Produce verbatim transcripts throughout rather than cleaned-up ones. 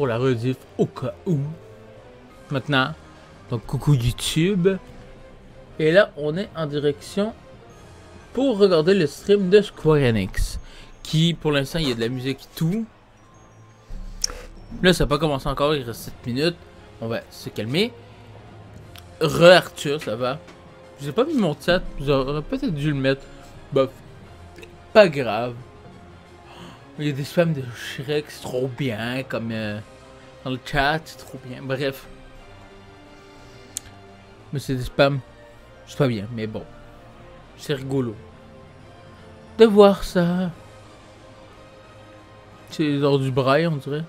pour la rediff au cas où. Maintenant, donc coucou YouTube. Et là, on est en direction pour regarder le stream de Square Enix. Qui, pour l'instant, il y a de la musique et tout. Là, ça n'a pas commencé encore, il reste sept minutes. On va se calmer. Re Arthur, ça va. J'ai pas mis mon chat, j'aurais peut-être dû le mettre. Bof. Pas grave. Il y a des spams de Shrek, c'est trop bien, comme euh, dans le chat, c'est trop bien. Bref. Mais c'est des spams, c'est pas bien, mais bon. C'est rigolo. De voir ça. C'est lors du braille, on dirait.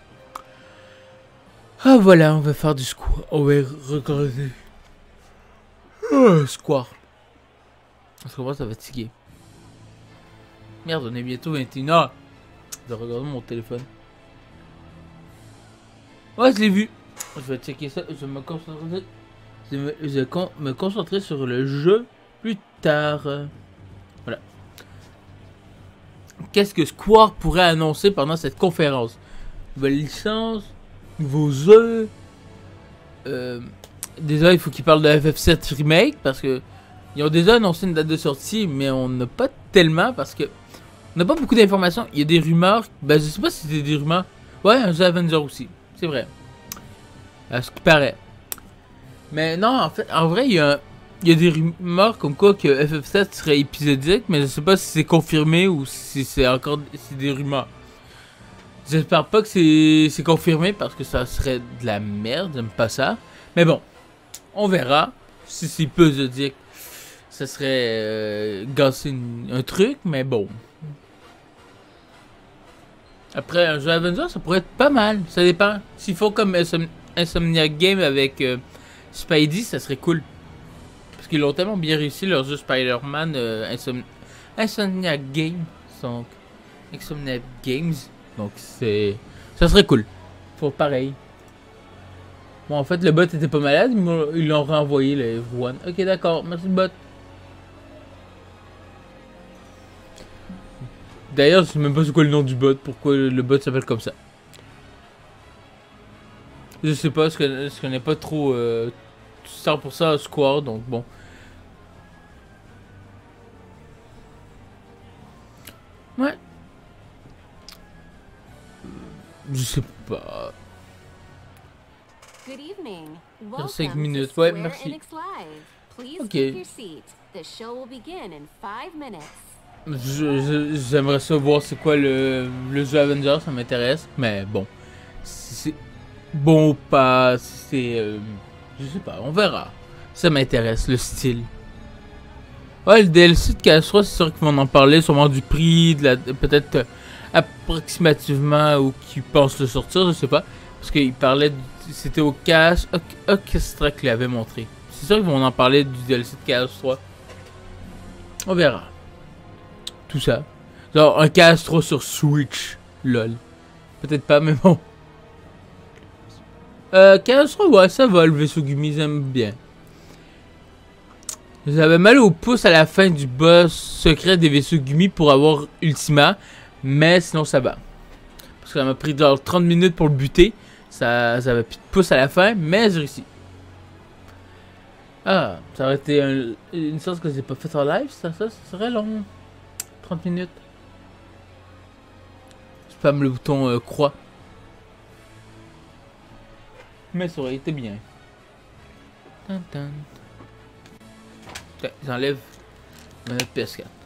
Ah voilà, on va faire du square. On va regarder. Oh, square. Parce qu'on va ça fatiguer. Merde, on est bientôt vingt et une heures. Je vais regarder mon téléphone. Ouais, je l'ai vu. Je vais checker ça. Je vais me concentrer. Je vais me, je vais con, me concentrer sur le jeu plus tard. Voilà. Qu'est-ce que Square pourrait annoncer pendant cette conférence? Nouvelle licence, nouveaux jeux. Euh, déjà, il faut qu'ils parlent de F F sept Remake parce que ils ont déjà annoncé une date de sortie, mais on n'a pas tellement parce que on n'a pas beaucoup d'informations. Il y a des rumeurs. Ben, je sais pas si c'était des rumeurs. Ouais, un jeu Avenger aussi. C'est vrai. À ce qui paraît. Mais non, en fait, en vrai, il y a, il y a des rumeurs comme quoi que F F sept serait épisodique, mais je sais pas si c'est confirmé ou si c'est encore c'est des rumeurs. J'espère pas que c'est confirmé parce que ça serait de la merde, j'aime pas ça. Mais bon, on verra. Si c'est épisodique, ça serait euh, gasser une, un truc, mais bon. Après, un jeu Avenger, ça pourrait être pas mal. Ça dépend. S'il faut comme Insom Insomniac Game avec euh, Spidey, ça serait cool. Parce qu'ils ont tellement bien réussi leur jeu Spider-Man euh, Insom Insomniac Game. Donc, Insomniac Games. Donc, c'est... ça serait cool. Faut pareil. Bon, en fait, le bot était pas malade. Ils l'ont renvoyé, le Everyone. Ok, d'accord. Merci, le bot. D'ailleurs, je sais même pas c'est quoi le nom du bot, pourquoi le bot s'appelle comme ça. Je sais pas, je connais, je connais pas trop euh, cent pour cent Square, donc bon. Ouais. Je sais pas. cinq minutes, ouais, merci. Ok. J'aimerais ça voir c'est quoi le, le jeu Avenger, ça m'intéresse. Mais bon, si c'est bon ou pas, si c'est... Euh, je sais pas, on verra. Ça m'intéresse, le style. Ouais, le D L C de K S trois, c'est sûr qu'ils vont en parler, sûrement du prix, de la peut-être euh, approximativement où qu'ils pensent le sortir, je sais pas. Parce qu'il parlait, c'était au Cash Orchestra qu'il avait montré. C'est sûr qu'ils vont en parler du D L C de K S trois. On verra. Tout ça. Genre un K S trois sur Switch. Lol. Peut-être pas, mais bon. Euh, K S trois, ouais, ça va, le vaisseau Gumi, j'aime bien. J'avais mal au pouce à la fin du boss secret des vaisseaux Gumi pour avoir Ultima. Mais sinon, ça va. Parce que ça m'a pris genre trente minutes pour le buter. Ça, ça avait plus de pouce à la fin, mais j'ai réussi. Ah, ça aurait été un, une chose que j'ai pas fait en live, ça, ça, ça serait long. trente minutes. Spam le bouton euh, croix. Mais ça aurait été bien. Okay, j'enlève ma P S quatre.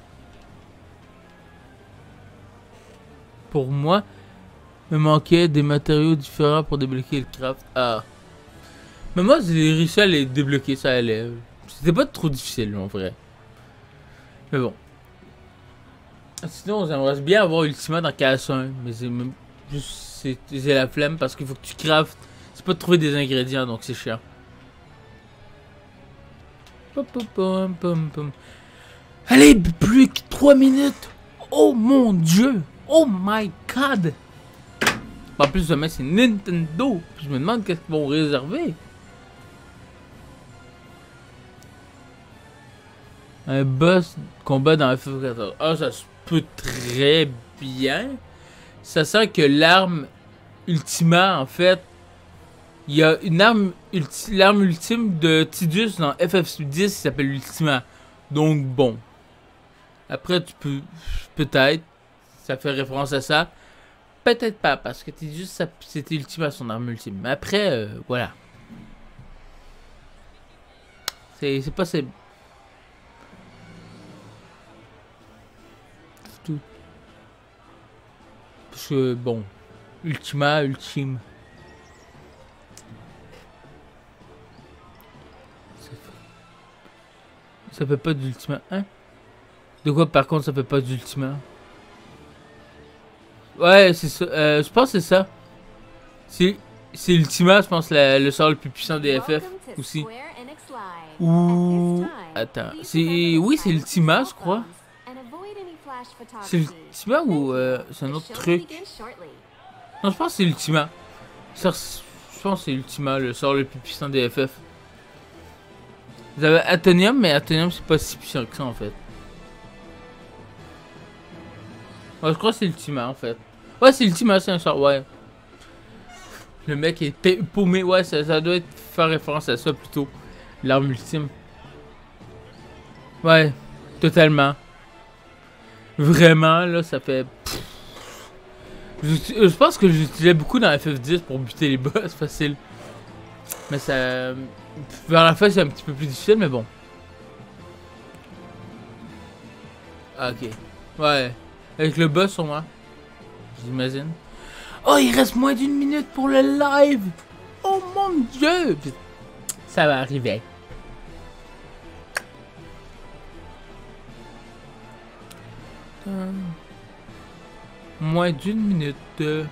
Pour moi, il me manquait des matériaux différents pour débloquer le craft. Ah. Mais moi, j'ai réussi à les débloquer, ça allait. C'était pas trop difficile, en vrai. Mais bon. Sinon, j'aimerais bien avoir Ultima dans K S un. Mais c'est même juste. J'ai la flemme parce qu'il faut que tu craftes. C'est pas de trouver des ingrédients, donc c'est chiant. Allez, plus que trois minutes. Oh mon dieu. Oh my god. En plus, demain c'est Nintendo. Je me demande qu'est-ce qu'ils vont réserver. Un boss combat dans F F quatorze. Ah, ça se peut très bien. Ça sent que l'arme Ultima, en fait, il y a une arme, ulti l'arme ultime de Tidus dans F F dix qui s'appelle Ultima. Donc bon. Après, tu peux, peut-être, ça fait référence à ça. Peut-être pas, parce que Tidus, c'était Ultima, son arme ultime. Mais après, euh, voilà. C'est c'est possible. C'est tout. Parce que, bon, Ultima, ultime. Ça fait, ça fait pas d'Ultima, hein? De quoi, par contre, ça fait pas d'Ultima? Ouais, c'est ça. Euh, je pense que c'est ça. C'est c'est Ultima, je pense, la, le sort le plus puissant des F F aussi. Ou... Attends. C'est... Oui, c'est Ultima, je crois. C'est Ultima ou euh, c'est un autre truc? Non, je pense que c'est Ultima. Ça, je pense que c'est Ultima, le sort le plus puissant des F F. Vous avez Atomium, mais Atomium, c'est pas si puissant que ça, en fait. Ouais, je crois que c'est Ultima, en fait. Ouais, c'est Ultima, c'est un sort, ouais. Le mec est paumé, ouais, ça, ça doit être faire référence à ça plutôt. L'arme ultime. Ouais, totalement. Vraiment, là, ça fait... Je, je pense que j'utilisais beaucoup dans F F dix pour buter les boss, facile. Mais ça... Vers la fin, c'est un petit peu plus difficile, mais bon. Ah, ok. Ouais. Avec le boss, sur moi. J'imagine. Oh, il reste moins d'une minute pour le live! Oh mon dieu! Ça va arriver. Euh, moins d'une minute. Euh.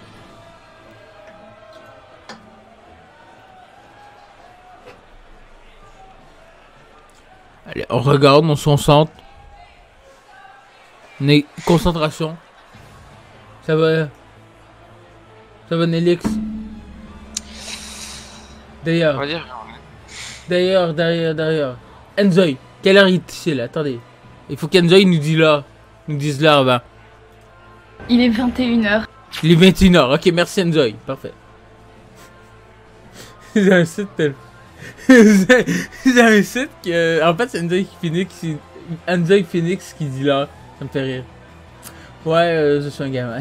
Allez, on regarde, on se concentre. Né concentration. Ça va. Ça va, Nelix. D'ailleurs. D'ailleurs, derrière, derrière. Enzoy, quelle heure il est là? Attendez. Il faut qu'Enzoy nous dise là. Nous dise là avant. Il est vingt et une heures. Il est vingt et une heures. Ok, merci Enzoy. Parfait. J'ai un site tel. J'ai un site que. En fait, c'est Enzoy Phoenix. Enzoy Phoenix qui dit là. Ça me fait rire. Ouais, euh, je suis un gamin.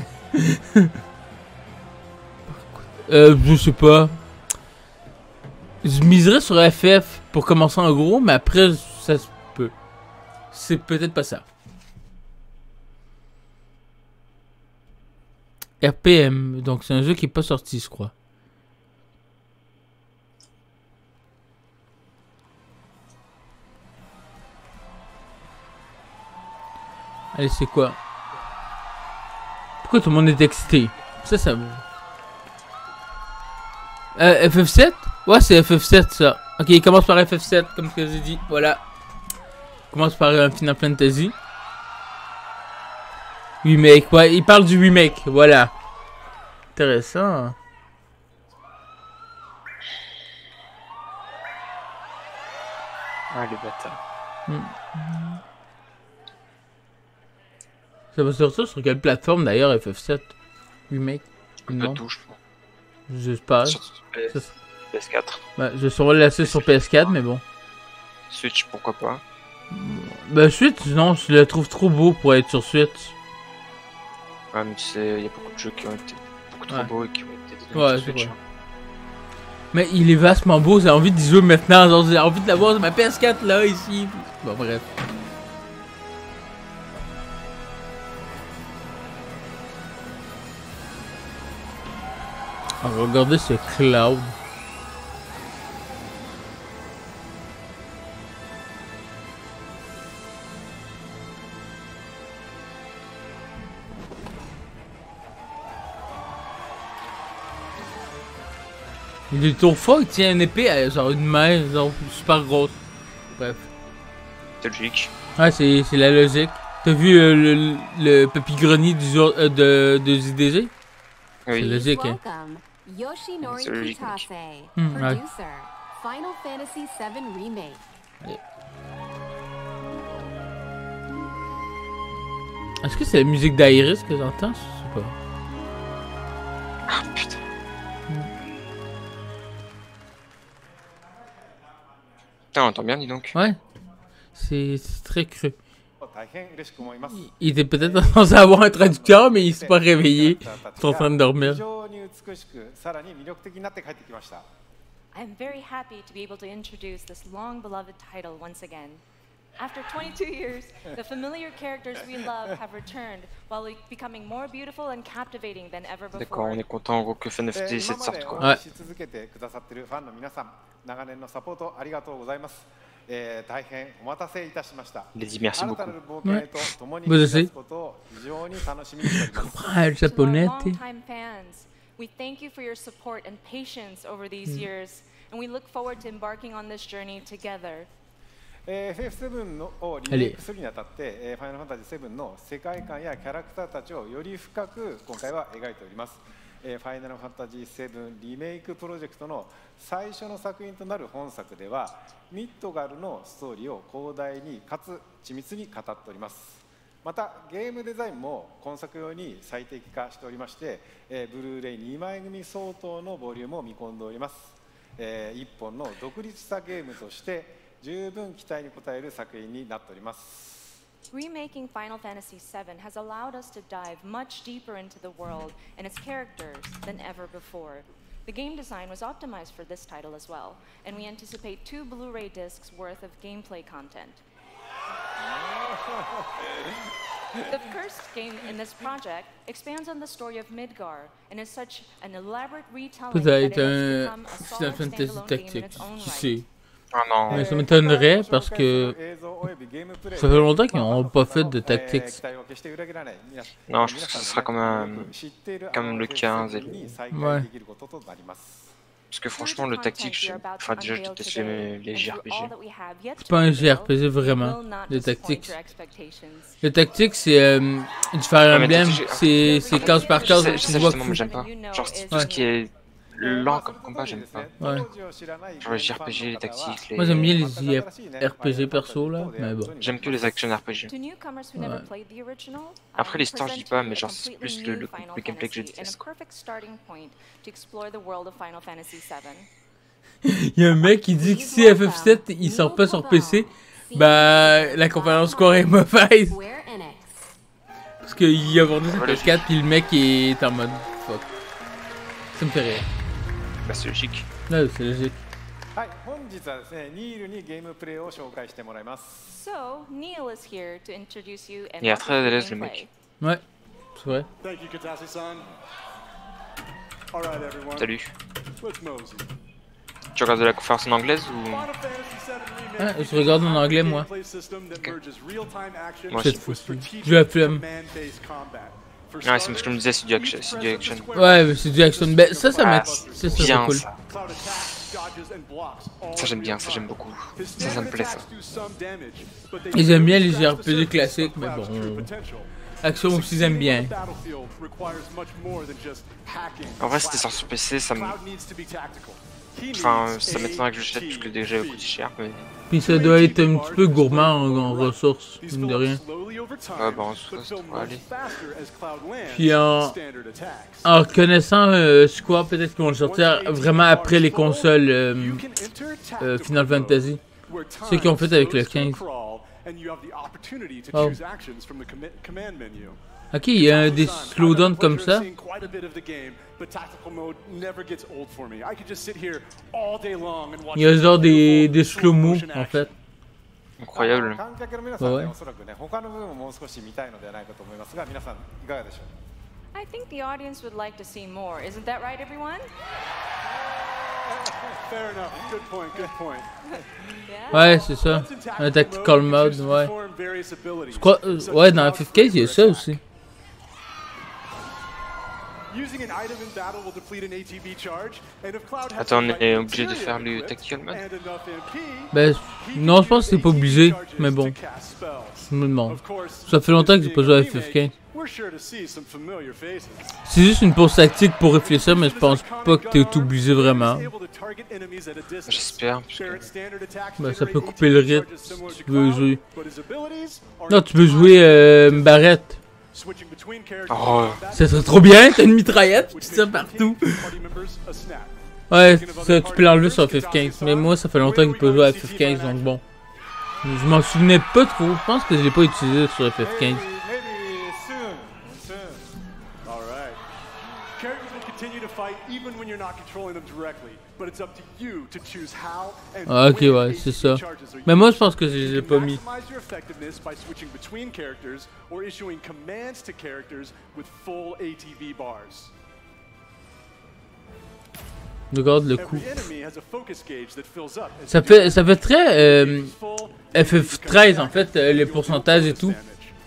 euh, je sais pas. Je miserais sur F F pour commencer en gros, mais après, ça se peut. C'est peut-être pas ça. R P M, donc c'est un jeu qui est pas sorti, je crois. Allez, c'est quoi? Pourquoi tout le monde est excité? Ça, ça me... Euh, F F sept? Ouais, c'est F F sept, ça. Ok, il commence par F F sept, comme ce que j'ai dit. Voilà. Il commence par un Final Fantasy. Remake, ouais, il parle du remake, voilà. Intéressant. Ah, les bâtards. Mm. Ça va sortir sur quelle plateforme d'ailleurs, F F sept Remake? Non. Tout, je pense. Je sais pas. Sur P S, P S quatre. Bah, je saurais le laisser sur P S quatre, mais bon. Switch, pourquoi pas? Bah, Switch, non, je le trouve trop beau pour être sur Switch. Ouais, mais tu sais, il y a beaucoup de jeux qui ont été beaucoup trop ouais. beaux et qui ont été ouais, sur Switch. Hein. Mais il est vastement beau, j'ai envie de jouer maintenant, genre j'ai envie de l'avoir sur ma P S quatre là, ici. Bon, bref. Alors, regardez ce cloud. Il est trop fort, il tient une épée à genre une main, genre super grosse. Bref. C'est logique. Ouais, c'est la logique. T'as vu euh, le, le Papy Grenier du jour euh, de, de J D G? Oui. C'est logique, hein. Yoshinori Kitase, Mmh, ouais. producer, Final Fantasy seven Remake. Allez. Est-ce que c'est la musique d'Aeris que j'entends? Je sais pas. Ah putain. Putain, on entend bien, dis donc. Ouais. C'est très cru. Il était peut-être censé avoir un traducteur, mais il s'est pas réveillé. Il est en train de dormir. I'm very happy to be able to introduce this long-beloved title once again. After twenty-two years, the familiar characters we love have returned while becoming more beautiful and captivating than ever before. D'accord, on est content en gros que Final Fantasy sept sorte quoi. Ouais. 長年のサポートありがとうございます。えー、大変お待たせいたしました。 Il a dit merci 新た beaucoup. なる冒険へと共に Moi 目 aussi. 指すことを非常に楽しみにしております。 Ah, le To our japonais. longtime fans, we thank you for your support and patience over these years, and we look forward to embarking on this journey together. えー、エフエフセブン のをリメイクするにあたって、えー、ファイナルファンタジーセブンの世界観やキャラクターたちをより深く今回は描いております。えー、ファイナルファンタジーセブンリメイクプロジェクトの最初の作品となる本作ではミッドガルのストーリーを広大にかつ緻密に語っております。またゲームデザインも今作用に最適化しておりまして、えー、ブルーレイにまい組相当のボリュームを見込んでおります。えー、一本の独立したゲームとして十分期待に応える作品になっております。 Remaking Final Fantasy seven has allowed us to dive much deeper into the world and its characters than ever before. The game design was optimized for this title as well, and we anticipate two Blu-ray discs worth of gameplay content. The first game in this project expands on the story of Midgar and is such an elaborate retelling that it Peut-être has un become a Final solid Fantasy standalone game in Tactics. its own Qui right. sait? Ah non. Mais ça m'étonnerait parce que ça fait longtemps qu'ils n'ont pas fait de Tactics. Non, je pense que ce sera comme, un, comme le quinze et le... Ouais. Parce que franchement, le tactique, je... enfin déjà, je déteste les, les J R P G. C'est pas un J R P G vraiment, le Tactics. Le Tactics, c'est euh, du Fire Emblem, c'est case par case. Je sais justement, mais j'aime pas. Genre, tout ce qui est lent comme combat, j'aime pas. Ouais. Genre les J R P G, les tactiques, les... Moi j'aime bien les J R P G perso là, mais bon. J'aime que les action R P G. Ouais. Après l'histoire, je dis pas, mais genre c'est plus le, le, le gameplay que je déteste. Il y a un mec qui dit que si F F sept il sort pas sur P C, bah la conférence Square est mauvaise. Parce qu'il a vendu sa P S quatre puis le mec est en mode fuck. Ça me fait rire. Bah c'est logique. Ouais, c'est logique. はい、本日はですね、ニールにゲームプレイを紹介してもらいます。 So, Neil is here to introduce you and Il est très à l'aise le gameplay. mec. Ouais, c'est vrai. Thank you, Katashi-san. All right, everyone. Salut. Let's mosey. Tu regardes de la conférence en anglaise ou... Final Fantasy seven Ah, Remake je regarde en anglais moi. gameplay system that merges real-time action Moi Cette aussi. with fois-ci. strategic Je la flemme. command-based combat. For Ouais, c'est parce que je starters, me disais, c'est du action. C'est du action. Ouais, mais c'est du action. Ben, ça, ça Ah, m'a. c'est Ça, c'est bien cool. ça. Cloud attacks, dodges, and blocks, all Ça j'aime in bien, real ça j'aime time. beaucoup. His Ça, ça me plaît ça. attacks do some damage, but they Et j'aime bien don't les scratch J R the P G surface classiques, of mais Cloud's true bon. potential. Action aussi, j'aime bien. Succeeding on the battlefield requires much more than just hacking En vrai, and c'était sorti sur P C, ça me... Cloud needs to be tactical. He Enfin, needs ça m'étonnerait que je l'achète parce que déjà il A T coûte cher, mais... Puis ça doit être un petit peu gourmand en, en ressources, These mine de fill rien. up slowly over time, Ouais, bah en but soi, fill ça much devrait aller. faster as Cloud lands Puis en, standard attacks. en reconnaissant euh, Square, peut-être qu'ils vont le sortir vraiment après les consoles euh, You can enter euh, tactical Final mode, Fantasy. where Ceux qui ont fait time avec le slows to a quinze. crawl, and you have the opportunity to Oh. choose actions from the commi- command menu. Ok, il y a des slowdowns comme ça. Il y a genre des, des slow-mo en fait. Incroyable. 観客の皆さんね、 はいおそらくね、他の部分ももう少し見たいのではないかと思いますが、皆さんいかがでしょう。 I think the audience would like to see more. Isn't that right, everyone? Fair enough. Good point. Good point. Yeah. Ouais, c'est ça. Un tactical mode, ouais. Je crois, euh, ouais, dans F F quinze, il y a ça aussi. Using an item in battle will deplete an A T B charge, and if Cloud has Attends, on the right est obligé de material faire le equipped tactical mode? and enough M P, Ben, non, je pense que c'est pas obligé, mais bon. Je me demande. Ça fait longtemps que j'ai pas joué à F F quinze. C'est juste une pause tactique pour réfléchir, mais je pense pas que t'es obligé vraiment. J'espère, parce que... Ben, ça peut couper le rythme si tu veux jouer. Non, tu peux jouer euh, Barrett. Oh. Ça serait trop bien, t'as une mitraillette, tu tires partout. Ouais, ça, tu peux l'enlever sur F F quinze, mais moi ça fait longtemps que je peux jouer à F F quinze, donc bon. Je m'en souvenais pas trop, je pense que je l'ai pas utilisé sur F F quinze. Ah, ok, ouais, c'est ça. Mais moi je pense que je les ai pas mis. Regarde le coup. Ça fait, ça fait très euh, F F treize en fait, euh, les pourcentages et tout.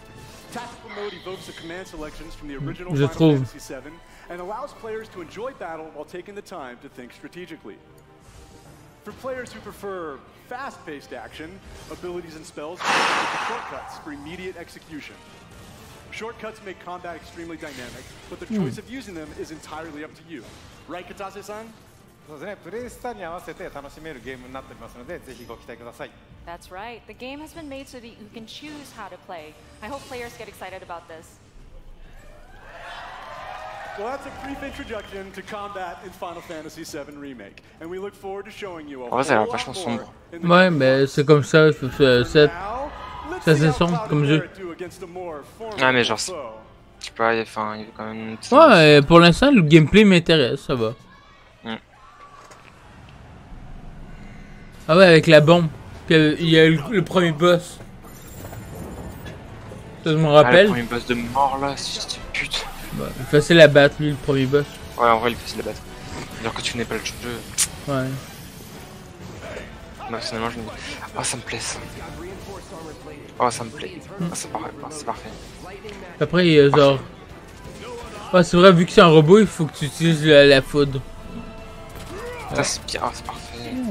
Je trouve. And allows players to enjoy battle while taking the time to think strategically. For players who prefer fast-paced action, abilities and spells can shortcuts for immediate execution. Shortcuts make combat extremely dynamic, but the choice of using them is entirely up to you. Right, Katase-san? そうですね、プレイスタイルに合わせて楽しめるゲームになっておりますので、ぜひご期待ください。 That's right. The game has been made so that you can choose how to play. I hope players get excited about this. Well, that's a brief introduction to combat in Final Fantasy seven Remake, and we look forward to showing you a whole lot more. Ouais, mais c'est comme ça, F F sept. C'est assez sombre comme jeu. Ah, mais genre, je sais pas, enfin, il y a quand même. Ouais, pour l'instant, le gameplay m'intéresse, ça va. Mm. Ah ouais, avec la bombe. Puis il y a le, le premier boss. Ça, je me rappelle. Ah, le premier boss de mort là, c'est pute. Bah, il est facile à battre, lui, le premier boss. Ouais, en vrai, il est facile à battre. Alors que tu connais pas le jeu. Ouais. Moi, personnellement, je me dis. Oh, ça me plaît ça. Oh, ça me plaît. Mm. Oh, c'est parfait. Oh, c'est parfait. Après, il y a genre. Ouais, c'est vrai, vu que c'est un robot, il faut que tu utilises la, la foudre. Ça, c'est bien. Oh, c'est parfait. Mm.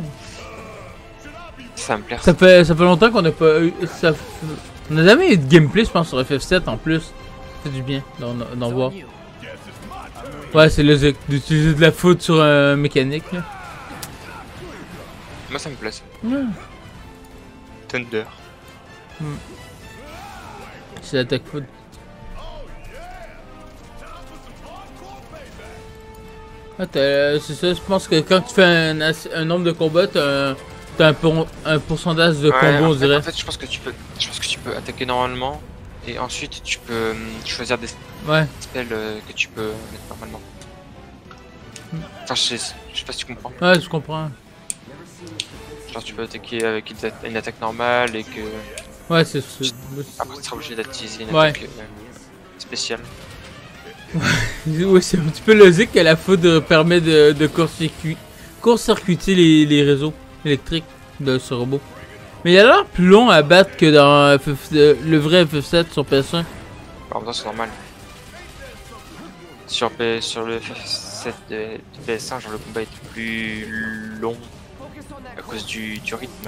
Ça me plaît. Ça fait, ça fait longtemps qu'on n'a pas eu. Ça, on n'a jamais eu de gameplay, je pense, sur F F sept en plus. C'est du bien d'en voir. Ouais, c'est logique d'utiliser de la foudre sur un mécanique. Là. Moi, ça me plaît. Ouais. Thunder. Mm. C'est l'attaque foudre. Ah, c'est ça, je pense que quand tu fais un, un nombre de combats, t'as un, un, pour, un pourcentage de ouais, combo, on dirait. En fait, je pense que tu peux, je pense que tu peux attaquer normalement. Et ensuite, tu peux euh, choisir des ouais. spells euh, que tu peux mettre normalement. Enfin, je sais, je sais pas si tu comprends. Ouais, je comprends. Genre, tu peux attaquer avec une, atta une attaque normale et que... Ouais, c'est... Après, tu seras obligé d'utiliser une ouais. attaque euh, spéciale. Oui, c'est un petit peu logique que la foudre permet de, de court-circuiter court les, les réseaux électriques de ce robot. Mais il a l'air plus long à battre que dans F F, euh, le vrai F F sept sur P S un. En même temps, c'est normal. Sur, P, sur le F F sept de, de P S un, genre le combat est plus long à cause du, du rythme.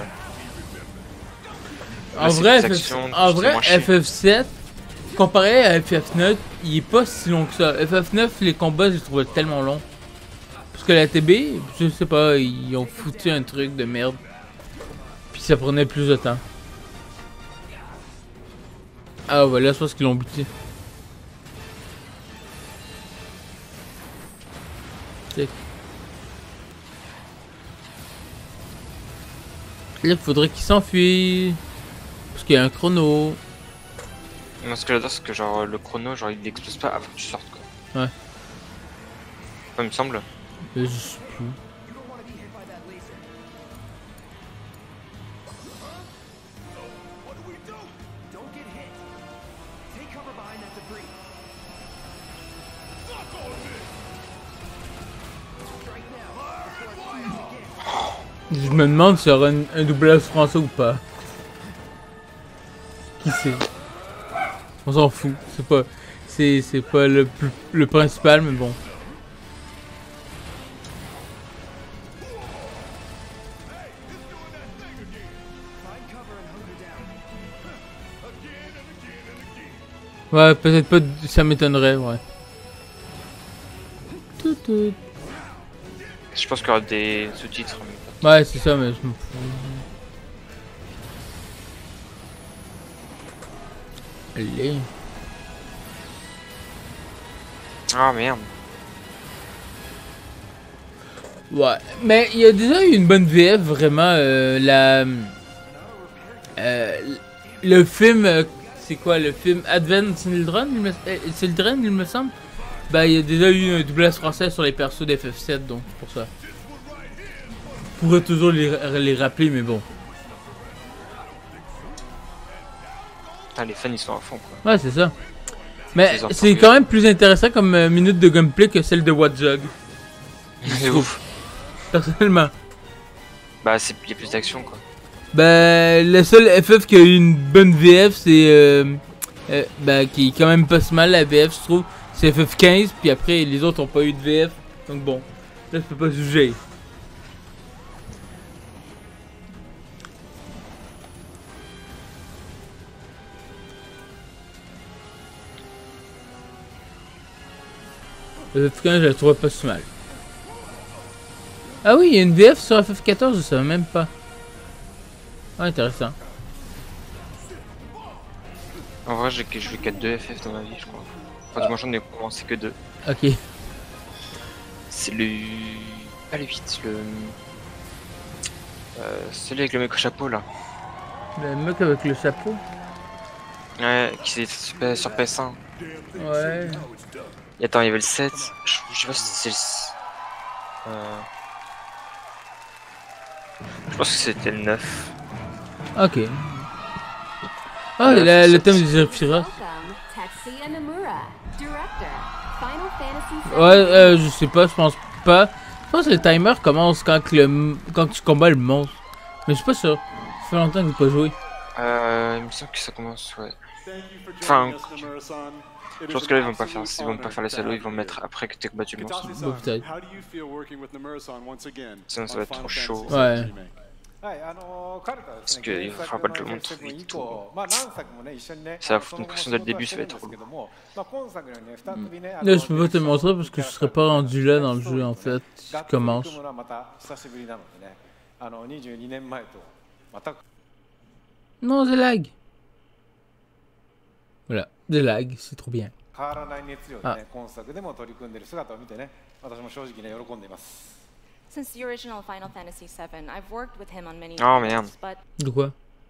En Là, vrai, F F, actions, en vrai F F sept, comparé à F F neuf, il est pas si long que ça. F F neuf, les combats, je les trouvais tellement longs. Parce que la T B, je sais pas, ils ont foutu un truc de merde. Puis ça prenait plus de temps. Ah voilà, je pense qu'ils l'ont buté. Là, il faudrait qu'il s'enfuit. Parce qu'il y a un chrono. Moi, ce que j'adore, c'est que genre le chrono, genre il n'explose pas avant que tu sortes quoi. Ouais. Ça me semble. Je sais plus. Je me demande s'il y aura un, un doublage français ou pas. Qui sait? On s'en fout. C'est pas, c'est, c'est pas le, le principal, mais bon. Ouais, peut-être pas. Ça m'étonnerait, ouais. Tout, tout. Je pense qu'il y aura des sous-titres. Ouais, c'est ça, mais je m'en fous. Allez. Ah merde. Ouais, mais il y a déjà eu une bonne V F, vraiment. Euh, la, euh, le film, euh, c'est quoi le film Advent Children, il me, euh, Children, il me semble. Ben, il y a déjà eu un doublage français sur les persos d'F F sept, donc c'est pour ça. Je pourrais toujours les, les rappeler, mais bon. Ah, les fans ils sont à fond quoi. Ouais, c'est ça. Mais c'est quand même plus intéressant comme euh, minute de gameplay que celle de Watch Dogs. C'est ouf. Personnellement. Bah, il y a plus d'action quoi. Ben, le seul F F qui a eu une bonne V F, c'est. Euh, euh, ben, qui est quand même pas si mal la V F, je trouve. C'est F F quinze, puis après les autres ont pas eu de V F. Donc bon, là je peux pas juger. F F quinze, je la trouve pas si mal. Ah oui, il y a une V F sur F F quatorze, je savais même pas. Ah, intéressant. En vrai, j'ai joué qu'à deux F F dans ma vie, je crois. Enfin, du moins, j'en ai commencé que deux. Ok. C'est le. Pas le huit, le. Euh, celui avec le mec au chapeau là. Le mec avec le chapeau? Ouais, qui est sur, sur P S un. Ouais. Et attends, il y avait le sept. Je, je sais pas si c'est le. Euh... Je pense que c'était le neuf. Ok. Ah, oh, le, le thème des Zephyros. Ouais, euh, je sais pas, je pense pas. Je pense que le timer commence quand, le, quand tu combats le monstre. Mais je suis pas sûr. Ça fait longtemps que j'ai pas joué. Euh, il me semble que ça commence, ouais. Enfin, je pense que là ils vont pas faire, ils vont pas faire les salauds, ils vont mettre après que t'aies combattu le monstre. Bon, peut-être. Sinon ça va être trop chaud. Ouais. Parce qu'il faudra pas que le montre vite tout. Ça va foutre une pression dès le début, ça va être trop lourd. Là je peux pas te le montrer parce que je serais pas rendu là dans le jeu en fait. Je commence. Non, des lag. Voilà, des lag, c'est trop bien. Ah. Since the original Final Fantasy seven, I've worked with him on many oh merde. But... De quoi?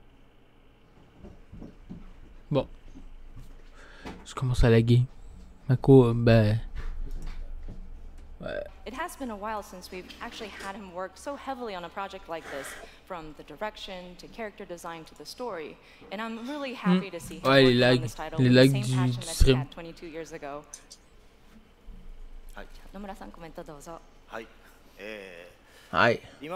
Bon. Je commence à laguer. Mako, ben... Ouais. It has been a while since we've actually had him work so heavily on a project like this, from the direction to character design to the story, and I'm really happy to see him ouais, working les lags, on this title les with lags the same du, passion du that he stream. had twenty-two years ago. Nomura-san, commentaire dozo. Aïe. Il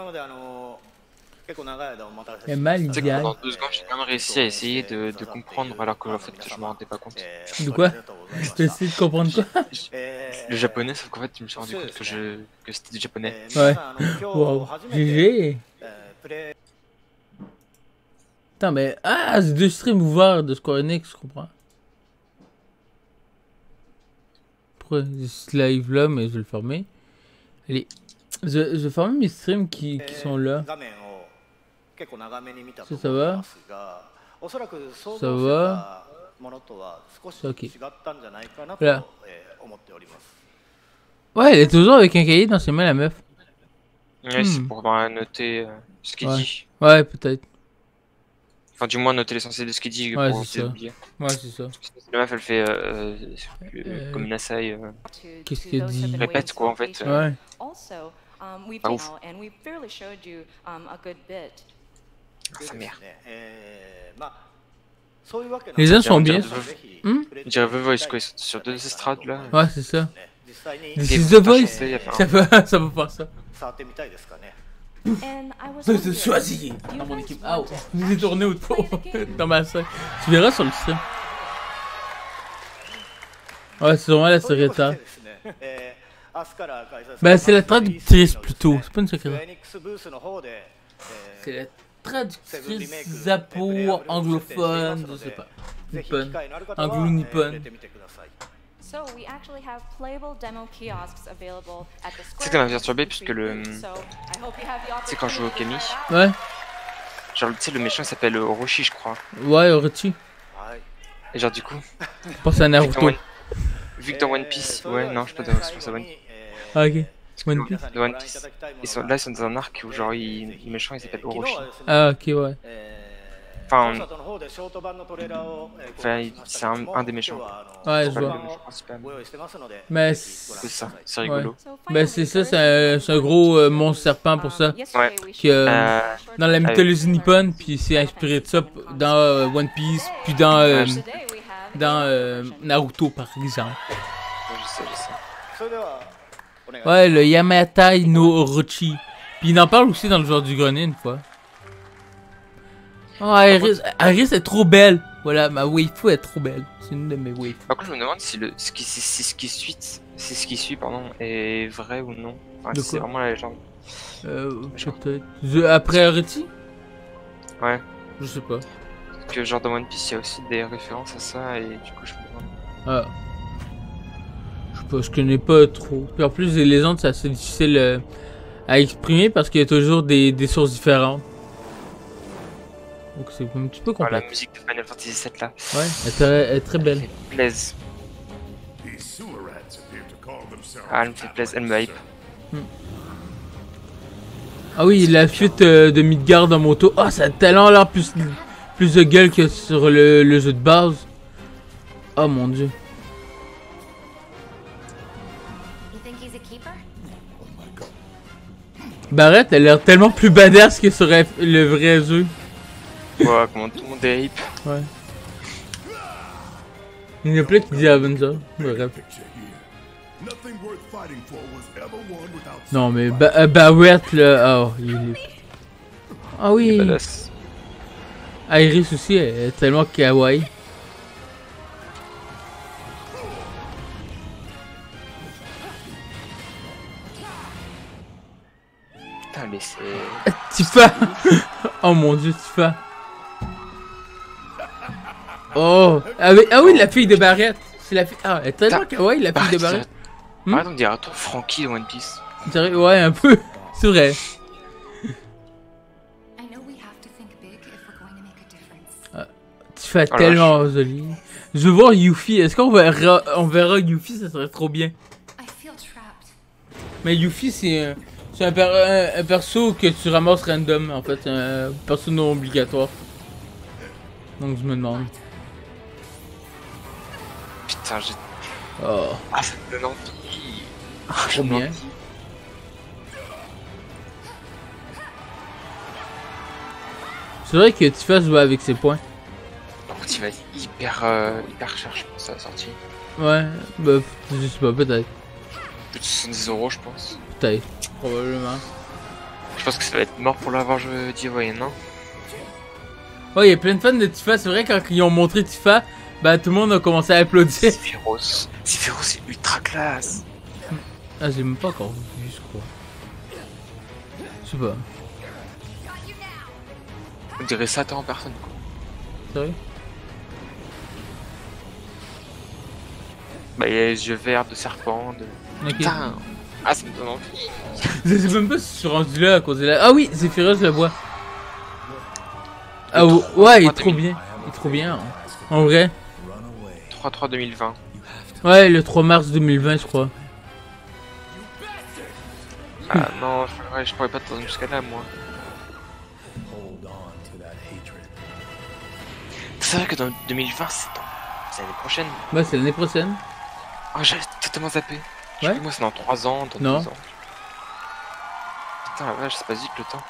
y a mal Tu sais que idéal. pendant deux secondes, j'ai quand même réussi à essayer de, de comprendre alors que en fait je m'en rendais pas compte. De quoi? T'as essayé de comprendre quoi? Le japonais, sauf qu'en fait je me suis rendu compte que, je, que c'était du japonais. Ouais. Wow. G G. Attends, mais. Ah, c'est deux streams ouverts de Square Enix, je comprends. Pourquoi ce live là, mais je vais le fermer. Allez. Je, je vais fermer mes streams qui, qui sont là. Ça, ça va? Ça va? Ok. Là. Ouais, elle est toujours avec un cahier dans ses mains, la meuf. Ouais, hmm. c'est pour bah, noter euh, ce qu'il ouais. dit. Ouais, peut-être. Enfin, du moins noter l'essentiel de ce qu'il dit. Ouais, pour c'est ça. oublier. Ouais, c'est ça. La meuf, elle fait euh, euh, euh... comme Nasai. Euh... Qu'est-ce qu'elle dit? Répète quoi en fait. Euh... Ouais. Um, we've Pas now, ouf. and we fairly showed you um, a good bit. Ah, sa mère. Les gens sont bien. Hmm? Je dirais The Voice quoi, sur deux estrades là. Ouais, c'est ça. This is The Voice. Ça va, ça va faire ça. Je choisis dans mon équipe. Ah, je vous ai tourné autour dans ma salle. Tu verras sur le stream. Ouais, c'est vraiment la secrétaire. Ben, c'est la traductrice plutôt, c'est pas une secrétaire. C'est la traductrice Zappo anglophone, je sais pas. Nippon. Anglo-nippon. C'est que ça m'a perturbé puisque le. Tu sais, quand je joue au Kami. Ouais. Genre, tu sais, le méchant s'appelle Orochi, je crois. Ouais, Orochi. Et genre, du coup. Je pense à Naruto. vu que dans One Piece, ouais, non, je peux pas sur One Piece. Ah, ok. One Piece. Dans One Piece. Ils sont, là, ils sont dans un arc où, genre, il, il méchant, il s'appelle Orochi. Ah, ok, ouais. Enfin, enfin c'est un, un des méchants. Ouais, je C'est pas le vois. méchant principal. Mais C'est ça, c'est rigolo. Ben c'est ça, c'est un, c'est un gros euh, monstre serpent pour ça. Ouais. Qui, euh, Euh, dans la mythologie nippone, puis c'est inspiré de ça p- dans euh, One Piece, puis dans, euh, dans euh, Naruto par exemple. je sais, je sais. Ouais, le Yamatai no Orochi. Puis il en parle aussi dans le joueur du grenier une fois. Oh, Iris, Iris est trop belle. Voilà, ma waifu est trop belle. C'est une de mes waifus. Par contre, je me demande si le ce qui, si, si ce qui suit, si ce qui suit, pardon, est vrai ou non. Enfin, De si c'est quoi? vraiment la légende. Euh, peut-être. Je- Après Areti? Ouais. Je sais pas. Parce que genre dans One Piece, il y a aussi des références à ça et du coup, je me demande. Ah. Je sais pas, je connais pas trop. Puis en plus, les légendes, c'est assez difficile euh, à exprimer parce qu'il y a toujours des, des sources différentes. Donc c'est un petit peu Ah, la complexe. musique de Final Fantasy sept là. Ouais, elle est, très, elle est très belle. Elle me plaise. Ah, elle me fait plaisir, elle me hype. Ah oui, la fuite euh, de Midgard en moto. Ah, ça a tellement l'air plus, plus de gueule que sur le, le jeu de base. Oh mon dieu. Barrett, elle a l'air tellement plus badass que sur le vrai jeu. Ouais, comment tout le monde est hype. Ouais. Il y en a plein qui disent Avenger. Bref. Non mais ba euh, Barrett là, oh, il est... Ah oui. Badass. Iris aussi, elle est tellement kawaii. Putain, mais c'est. Tifa. Oh mon dieu, Tifa. Oh. Ah oui, ah oui, la fille de Barrett. C'est la fille. Ah, elle est tellement kawaii, la fille de Barrett. Hmm? Arrête, on dirait toi Frankie de One Piece. Sérieux? Ouais, un peu. C'est vrai. Ah, Tifa est Oh la tellement jolie. Je veux voir Yuffie. Est-ce qu'on verra, on verra Yuffie? Ça serait trop bien. Mais Yuffie, c'est un, c'est un, per, un, un perso que tu ramasses random, en fait. Un perso non obligatoire. Donc je me demande. Putain, j'ai. Oh, Ah, ça me donne envie. Ah, trop j'en ai bien. envie. C'est vrai que Tifa se bat avec ses points. Par contre, il va être hyper, euh, hyper cher, je pense, à la sortie. Ouais, bah, je sais pas, peut-être. Plus de soixante-dix euros, je pense. Peut-être, probablement. Je pense que ça va être mort pour l'avoir joué dit, ouais, non? Ouais, il y a plein de fans de Tifa. C'est vrai, quand ils ont montré Tifa, bah tout le monde a commencé à applaudir. Sephiroth. Sephiroth, c'est ultra classe. Ah, j'ai même pas encore vu, je crois. Je sais pas. On dirait Satan en personne, quoi. Sérieux? Bah, il y a les yeux verts de serpent, de. Ok. Putain! Ah, ça me donne envie. Je sais même pas si je suis rendu là à cause de la... Ah oui, Sephiroth, je le vois. Ah ouais, ouais, il est trop bien. Il est trop bien, hein. En vrai. trois trois deux mille vingt. Ouais, le trois mars deux mille vingt, je crois. Ah non, je, ouais, je pourrais pas attendre jusqu'à là, moi. C'est vrai que dans deux mille vingt, c'est dans... c'est l'année prochaine. Ouais, c'est l'année prochaine. Oh, j'avais totalement zappé. Je Ouais. dis, moi, c'est dans trois ans, dans Non. deux ans. Putain, la vache, ça passe vite le temps.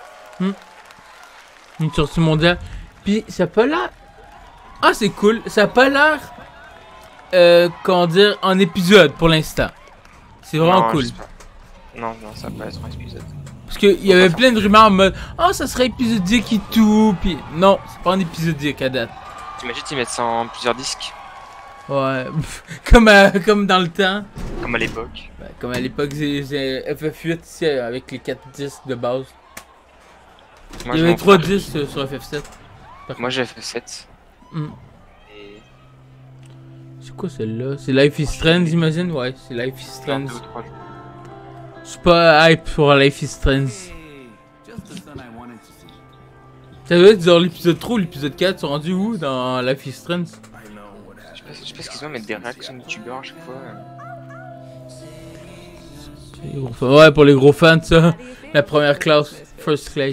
Une sortie mondiale. Puis, ça a pas l'air... Ah, c'est cool. Ça a pas l'air... Euh, comment dire, en épisode pour l'instant. C'est vraiment Non, cool. j'espère. Non, non, ça va pas être un épisode. Parce qu'il y avait plein de rumeurs en mode oh, ça serait épisodique et tout. Puis non, c'est pas un épisodique à date. T'imagines qu'ils mettent ça en plusieurs disques? Ouais, comme, à- comme dans le temps. Comme à l'époque. Ben, comme à l'époque, j'ai j'ai F F huit ici avec les quatre disques de base. Moi, Il y je avait m'en trois fous. disques euh, sur F F sept. Moi, j'ai F sept. Hmm. Et... C'est quoi celle-là? C'est Life is Strange, j'imagine? Ouais, c'est Life is Strange. deux ou trois jours. Je suis pas hype pour Life is Strange. Ça doit être genre l'épisode trois ou l'épisode quatre sont rendus où dans Life is Strange? Je sais Je sais pas ce qu'ils ont, mettre des réactions de youtubeurs à chaque fois. Ouais, pour les gros fans, ça. La première classe, first class.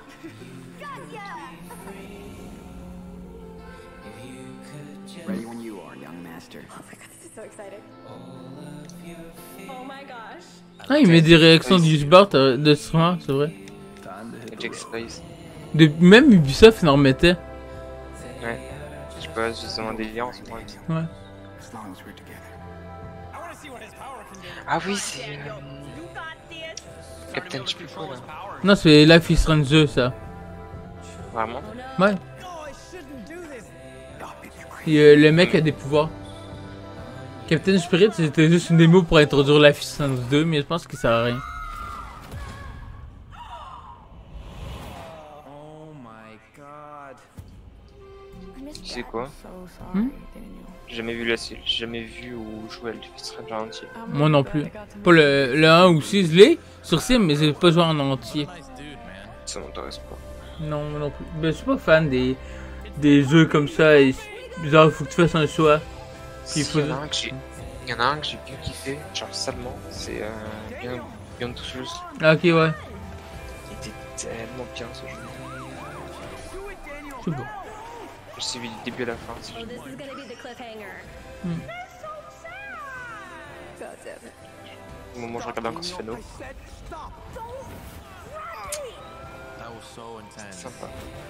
Ah, il met des réactions de youtubeurs de streamers, c'est vrai. Jack Space. De, même Ubisoft, il en remettait. Ouais. Je sais pas, j'ai justement des liens en ce moment. Ouais. Ah oui, c'est. Euh... Captain, je sais plus quoi là. Non, c'est Life is Strange, ça. Vraiment? Ouais. Et, euh, le mec a des pouvoirs. Captain Spirit, c'était juste une démo pour introduire Life is Strange deux, mais je pense que ça sert à rien. Tu sais quoi? Hmm? J'ai jamais vu la j'ai jamais vu ou joué à Life is Strange en entier. Moi non plus. Pas le, le un ou six, je l'ai sur Sim, mais j'ai pas joué en entier. Ça m'intéresse pas. Non, moi non plus. Ben, je suis pas fan des, des jeux comme ça. Et genre, faut que tu fasses un choix. Si, faut... Il y en a un que j'ai il y en a un que j'ai bien kiffé, genre salement, c'est euh, Beyond, Beyond Two Souls. Ah, ok, ouais. Il était tellement bien ce jeu. C'est bon. Je suivi du début à la fin, c'est génial. Hmm. Au moment où je regarde encore ce Fano. C'est sympa.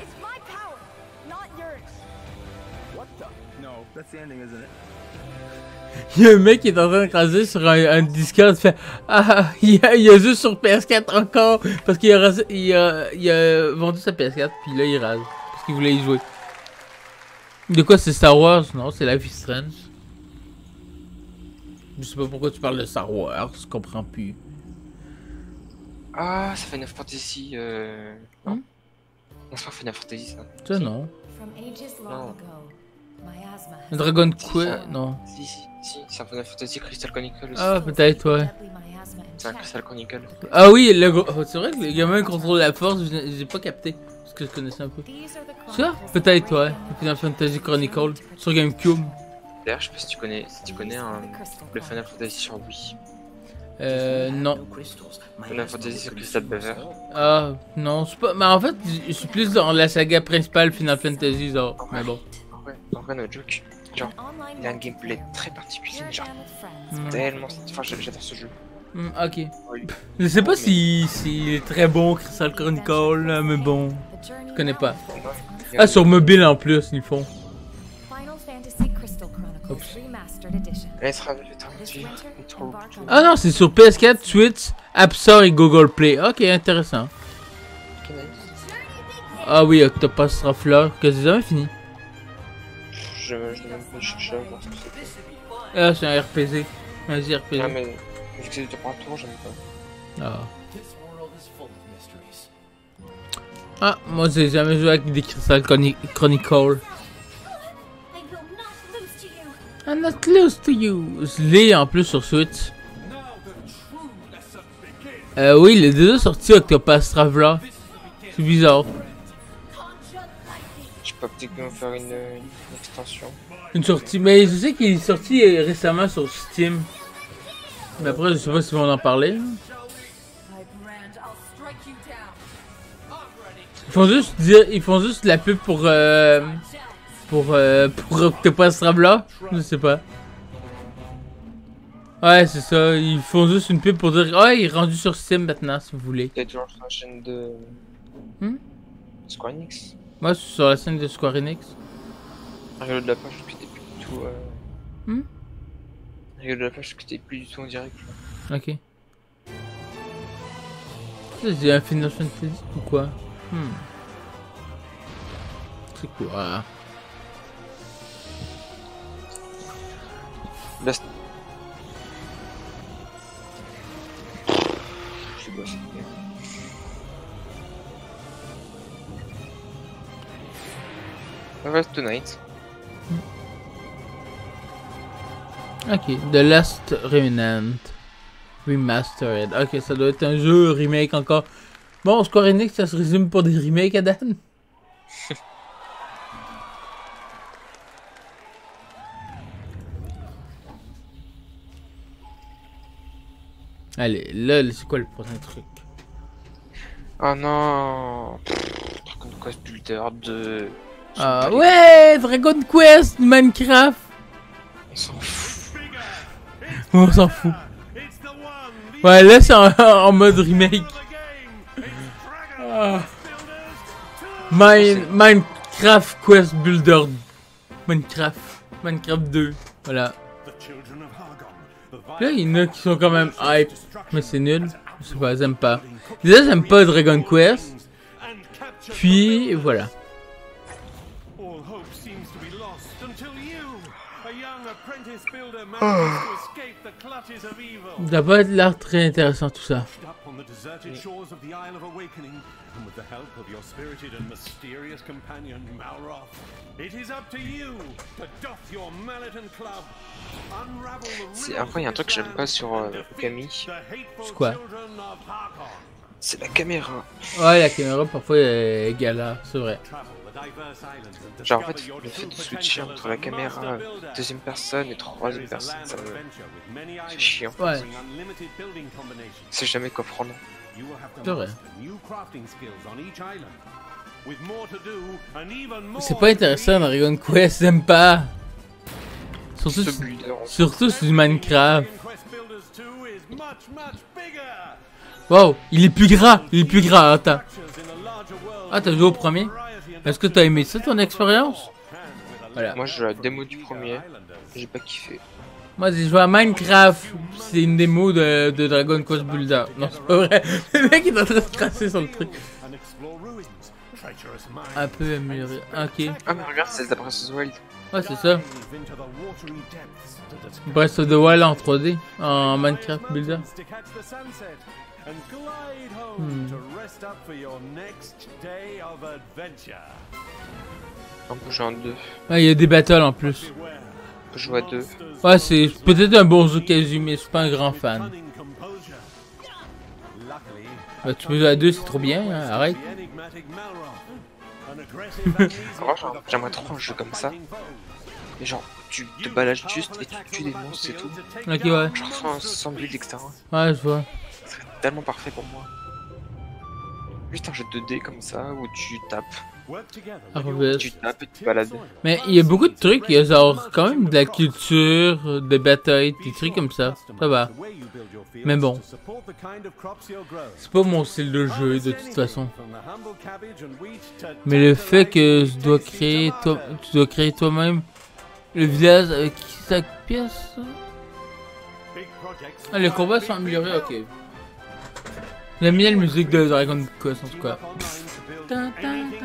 Il y a un mec qui est en train de raser sur un, un Discord, il fait ah, il y, a, il y a juste sur P S quatre encore, parce qu'il a, rasé, il a, il a vendu sa P S quatre, puis là il rase, parce qu'il voulait y jouer. De quoi, c'est Star Wars? Non, c'est Life is Strange. Je sais pas pourquoi tu parles de Star Wars, je comprends plus. Ah, ça fait Final Fantasy, euh... non. Hmm? Non, c'est pas Final Fantasy ça. Ça non. Non. Dragon Quest, non. Si, si, si, c'est un Final Fantasy Crystal Chronicle aussi. Ah, peut-être, ouais. C'est un Crystal Chronicle. Ah oui, le gros... oh, c'est vrai que les gamins contrôlent la force, j'ai pas capté. Parce que je connaissais un peu. Ça? Peut-être, ouais. Final Fantasy Chronicle sur GameCube. D'ailleurs, je sais pas si tu connais, si tu connais un... le Final Fantasy sur Wii. Euh, non. Final Fantasy sur Crystal Beaver. Ah, non, c'est pas. Mais en fait, je suis plus dans la saga principale Final Fantasy, genre. Mais bon. En vrai, en vrai, no joke. Genre, il a un gameplay très particulier, genre. Mm. Tellement. Enfin, j'adore ce jeu. Mm, ok. Oui. Je sais pas si c'est très bon, Crystal Chronicle, mais bon. Je connais pas. Ah, sur mobile en plus, ils font. Oups. Elle sera trop. Ah non, c'est sur P S quatre, Switch, App Store et Google Play. Ok, intéressant. Ah oui, Octopus Traveler, que j'ai jamais fini. Je ne vais même pas chercher à voir ce que c'est. Ah, c'est un R P G. Un J R P G. Ah, mais vu que c'est du trois tours, j'aime pas. Ah. Ah, moi j'ai jamais joué avec des Crystal Chronicle. I'm not close to you. Je l'ai en plus sur Switch. Euh, oui, il est déjà sorti Octopus Traveler. C'est bizarre. Je sais pas, peut-être qu'ils vont faire une, une extension. Une sortie, mais je sais qu'il est sorti récemment sur Steam. Mais après, je sais pas si on en parler. Ils font juste dire, ils font juste la pub pour euh, pour euh, pour Octopus Traveler. Je sais pas. Ouais, c'est ça. Ils font juste une pub pour dire, ouais, il est rendu sur Steam maintenant, si vous voulez. T'es toujours sur la chaîne de Hmm? Square Enix. Moi, je suis sur la scène de Square Enix. Rigolo de la page, que t'es plus du tout. Euh... Hmm? Rigolo de la page, que t'es plus du tout en direct. Ok. C'est un Final Fantasy ou quoi? Hmm. C'est quoi? Là, c'est c'est quoi, c'est Rest Tonight. Ok, The Last Remnant Remastered. Ok, ça doit être un jeu remake encore. Bon, Square Enix, ça se résume pour des remakes, Adam? Allez, là, c'est quoi le prochain truc? Oh non. Dragon Quest Builder deux. Ah ouais, Dragon Quest, Minecraft. On s'en fout. On s'en fout. Ouais, là c'est en, en mode remake. Ah. Mine, Minecraft Quest Builder. Minecraft. Minecraft deux. Voilà. Là, il y en a qui sont quand même hype. Mais c'est nul. Je sais pas, j'aime pas. Déjà, j'aime pas Dragon Quest. Puis, voilà. Oh. Ça va être l'air très intéressant tout ça. C'est après il y a un truc que j'aime pas sur euh, Okami. C'est quoi? C'est la caméra. Ouais, la caméra parfois est galère, c'est vrai. Genre en fait, le fait de switcher entre la caméra deuxième personne et troisième personne, ça me... c'est chiant. Ouais. C'est jamais coffrant. C'est vrai. C'est pas intéressant dans Dragon Quest, j'aime pas. Surtout, surtout sur du Minecraft. Wow, il est plus gras, il est plus gras, attends. Ah, t'as joué au premier? Est-ce que t'as aimé ça ton expérience? Voilà. Moi je joue à la démo du premier, j'ai pas kiffé. Moi j'ai joué à Minecraft, c'est une démo de, de Dragon Quest Builder. Non, c'est pas vrai, le mec est en train de se crasser sur le truc. Un peu amélioré, ok. Ah mais regarde, c'est Zelda Breath of the Wild. Ouais, c'est ça. Breath of the Wild en trois D, en Minecraft Builder. Hmm. On peut jouer en deux. Ouais, il y a des battles en plus. On peut jouer à deux. Ouais, c'est peut-être un bon jeu casu, mais je suis pas un grand fan. Bah, tu peux jouer à deux, c'est trop bien, hein, arrête. J'aimerais trop un jeu comme ça. Et genre, tu te balades juste et tu tues des monstres, c'est tout. Ok, ouais. Genre sans, sans build, et cetera. Ouais, je vois. Ce serait tellement parfait pour moi. Juste un jeu deux D comme ça où tu tapes. Ah, tu tapes et tu te balades. Mais il y a beaucoup de trucs, il y a genre quand même de la culture, des batailles, des trucs comme ça. Ça va. Mais bon. C'est pas mon style de jeu de toute façon. Mais le fait que je dois créer toi, tu dois créer toi-même le village avec chaque pièce. Ah, les combats sont améliorés, ok. J'aime bien la musique de Dragon Quest en tout cas. Tin, tin, tin.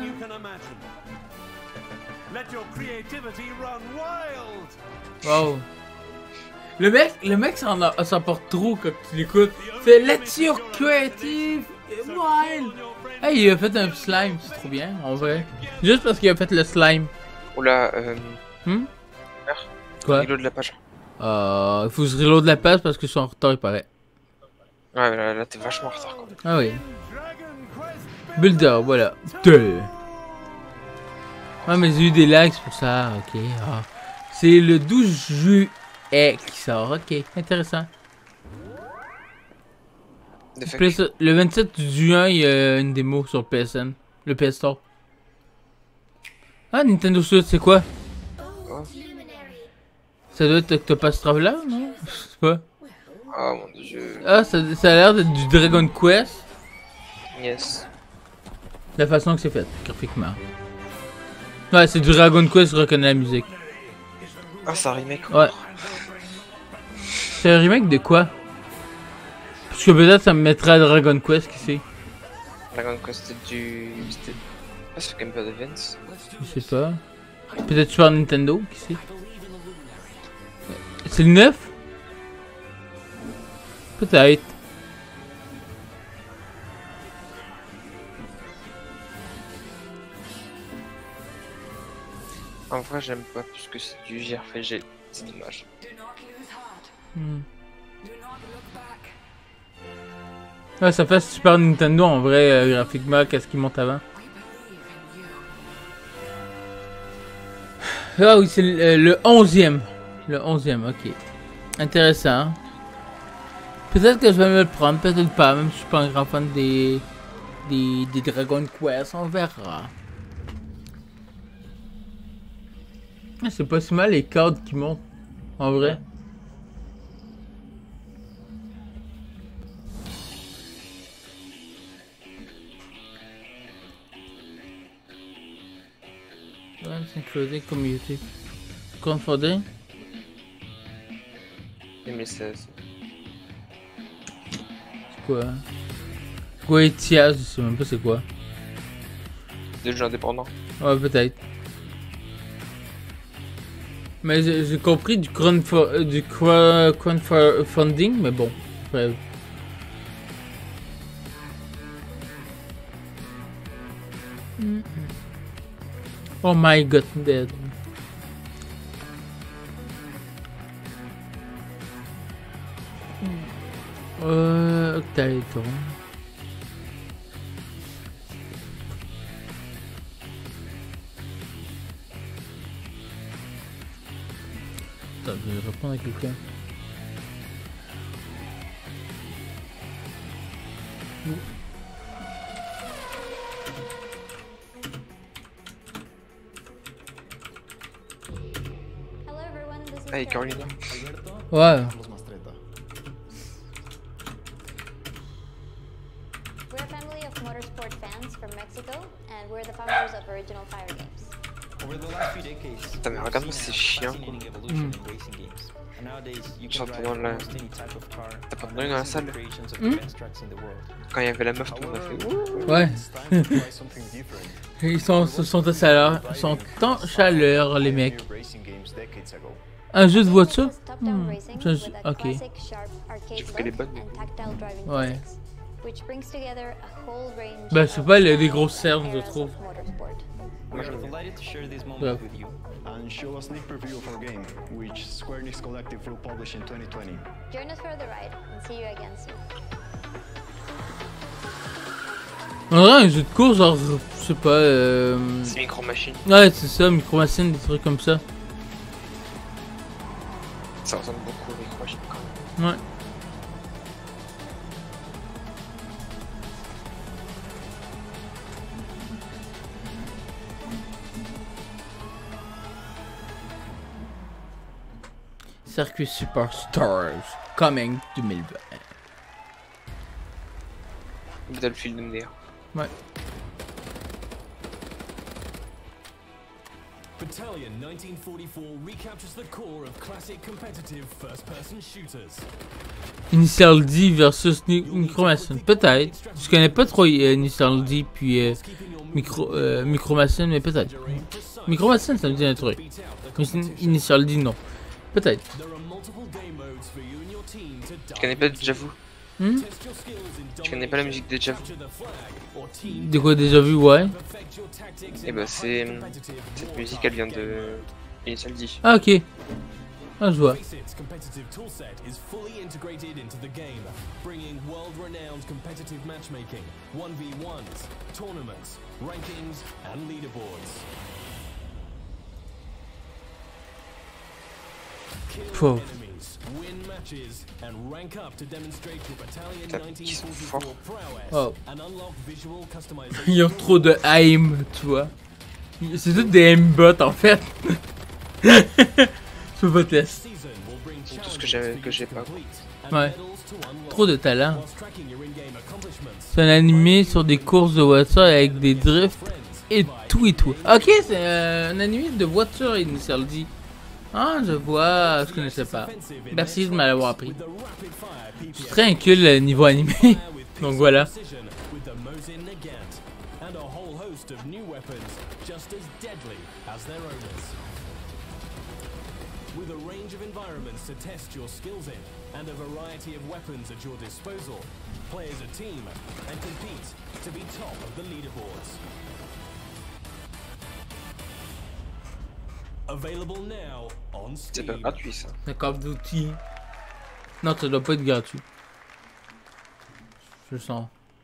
Wow. Le mec, le mec s'en porte trop quand tu l'écoutes. C'est Let's Your Creative Wild. Hey, il a fait un slime, c'est trop bien en vrai. Juste parce qu'il a fait le slime. Oula, euh. Hmm? Quoi? Reload de la page. Euh, il faut que je reload la page parce que je suis en retard, il paraît. Ouais, là, là t'es vachement en retard quoi. Ah oui. Builder, voilà. Deux. Ouais, mais j'ai eu des lags pour ça, ok. Ah. C'est le douze juillet qui sort, ok. Intéressant. Le vingt-sept juin, il y a une démo sur P S N. Le P S Store. Ah, Nintendo Switch, c'est quoi? Oh. Ça doit être Octopus Traveler, non? Je sais pas. Oh mon dieu. Ah, ça, ça a l'air d'être du Dragon Quest. Yes. La façon que c'est fait, graphiquement. Ouais, c'est du Dragon Quest, je reconnais la musique. Ah, c'est un remake. Ouais. C'est un remake de quoi? Parce que peut-être ça me mettrait à Dragon Quest, qui sait? Dragon Quest, c'était du... C'était pas sur Game Boy Advance. Je sais pas. Peut-être Super Nintendo, qui sait? C'est le neuf? Peut-être. En vrai, j'aime pas puisque c'est du J R P G. C'est dommage. Hmm. Ouais, ça fait Super Nintendo en vrai, euh, graphiquement, qu'est-ce qui monte avant? Ah oui, c'est le, le onzième. Le onzième, ok. Intéressant. Peut-être que je vais me le prendre, peut-être pas, même si je suis pas un grand fan des, des, des Dragon Quest, on verra. C'est pas si mal les cadres qui montent, en vrai. Including community. Confonding? deux mille seize. C'est quoi? Goetia, je sais même pas c'est quoi. Des jeux indépendants. Ouais, peut-être. Mais j'ai compris du crowdfunding, du crowdfunding, mais bon, bref. Mm. Oh my god, dead. Euh, Octaton. Attends, je vais répondre à quelqu'un. Hey Carolina. Ouais. We're a family of motorsport fans from Mexico, and we're the founders of Original Fire Games. Over the last few decades, Putain mais regarde-moi ces chiens quoi. Mm. Genre pendant la... T'as pas entendu dans la salle Mm. quand il y avait la meuf tout le monde a fait ouh. Ouais. Ils sont, se sont en chaleur, ils sont en chaleur les mecs. Un jeu de voiture? Hmm. Un jeu... Ok. J'ai fait les bonnes. Ouais. Bah c'est pas les, les grosses cernes je trouve. Moi j'en ai. Bref. And show a sneak preview of our game, which Square Enix Collective will publish in twenty twenty. Join us for the ride and see you again soon. En vrai un jeu de course genre, je sais pas euh... C'est Micro Machine. Ouais c'est ça, Micro Machine, des trucs comme ça. Ça ressemble beaucoup à Micro Machine quand même. Ouais. Circuit Superstars coming deux mille vingt. Battlefield M D R. Ouais. Battalion nineteen forty-four recaptures the core of classic competitive first-person shooters. Initial D versus Micro Machine, peut-être. Je connais pas trop euh, Initial D puis euh, Micro euh, Micro Machine, mais peut-être. Micro Machine, ça me dit un truc. Mais Initial D, non. Peut-être. Tu connais pas Déjà Vu? Hmm? Tu connais pas la musique de Déjà Vu? De quoi déjà vu, ouais. Et bah c'est... Cette musique elle vient de... Initial D. Ah ok. Ah je vois. Faux. Ils sont forts. Oh. Ils ont trop de aim, tu vois. C'est tout des aimbots en fait. Je peux pas te laisser. Tout ce que j'ai que j'ai pas. Ouais. Trop de talent. C'est un animé sur des courses de voitures avec des drifts et tout et tout. Ok, c'est euh, un animé de voiture Initial D. Ah, je vois, je connaissais pas. Merci de m'avoir appris. Je suis très incul niveau animé. Donc voilà. With a range of environments to test your skills in, and a variety of weapons at your disposal, play as a team and compete to be top of the leaderboards. Available now on Steam. C'est pas gratuit ça. D'accord, d'outils. Non, ça doit pas être gratuit. Je sens.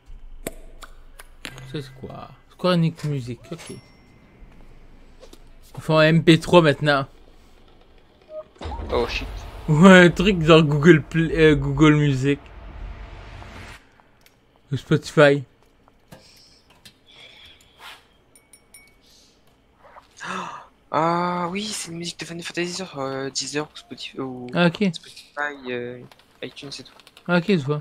C'est quoi? Square Enix Music, ok. Ils font un M P trois maintenant. Oh shit. Ouais, un truc genre Google Play, euh, Google Music. Spotify. Ah oui, c'est une musique de Final Fantasy sur euh, Deezer ou Spotify, ou Ah, ok. Spotify euh, iTunes et tout. Ah, ok, je vois.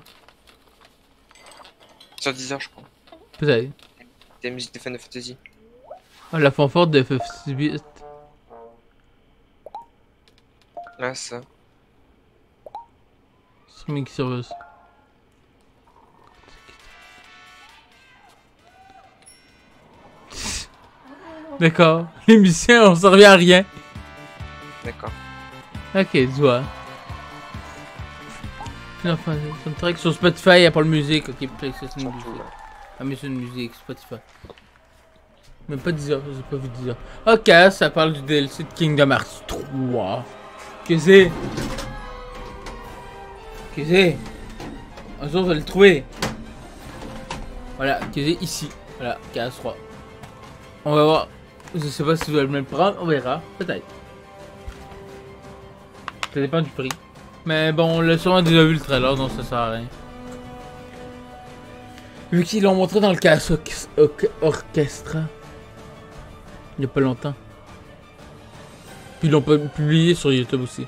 Sur Deezer, je crois. Peut-être. C'est la musique de Final Fantasy. Ah, la fanfare de F F huit. Ah, ça. Streaming service. D'accord. Les musiciens, on s'en revient à rien. D'accord. Ok, tu vois. Enfin, soundtrack sur Spotify, il y a pas le musique. Ok, PlayStation Music. Ah, mais c'est une musique, Spotify. Même pas dix heures, j'ai pas vu dix heures. Ok, ça parle du D L C de Kingdom Hearts trois. Que c'est? Que c'est? Un jour, je vais le trouver. Voilà, que c'est ici. Voilà, K S trois. On va voir. Je sais pas si je vais me le prendre, on verra. Peut-être. Ça dépend du prix. Mais bon, on l'a sûrement déjà vu le trailer, donc ça sert à rien. Vu qu'ils l'ont montré dans le K S Orchestra. Il y a pas longtemps. Puis ils l'ont publié sur YouTube aussi.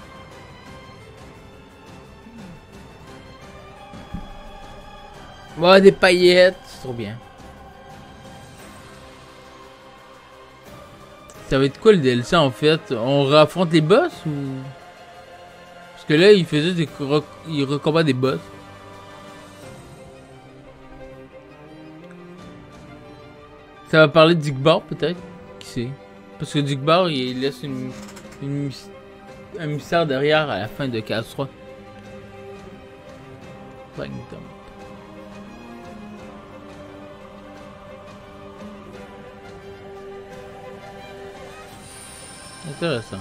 Ouais, des paillettes, c'est trop bien. Ça va être quoi le D L C en fait? On raffronte les boss ou... Parce que là, il faisait des... Il recombat des boss. Ça va parler de Digbar peut-être? Qui sait? Parce que Digbar, il laisse une... une... un mystère derrière à la fin de K S trois. Intéressant.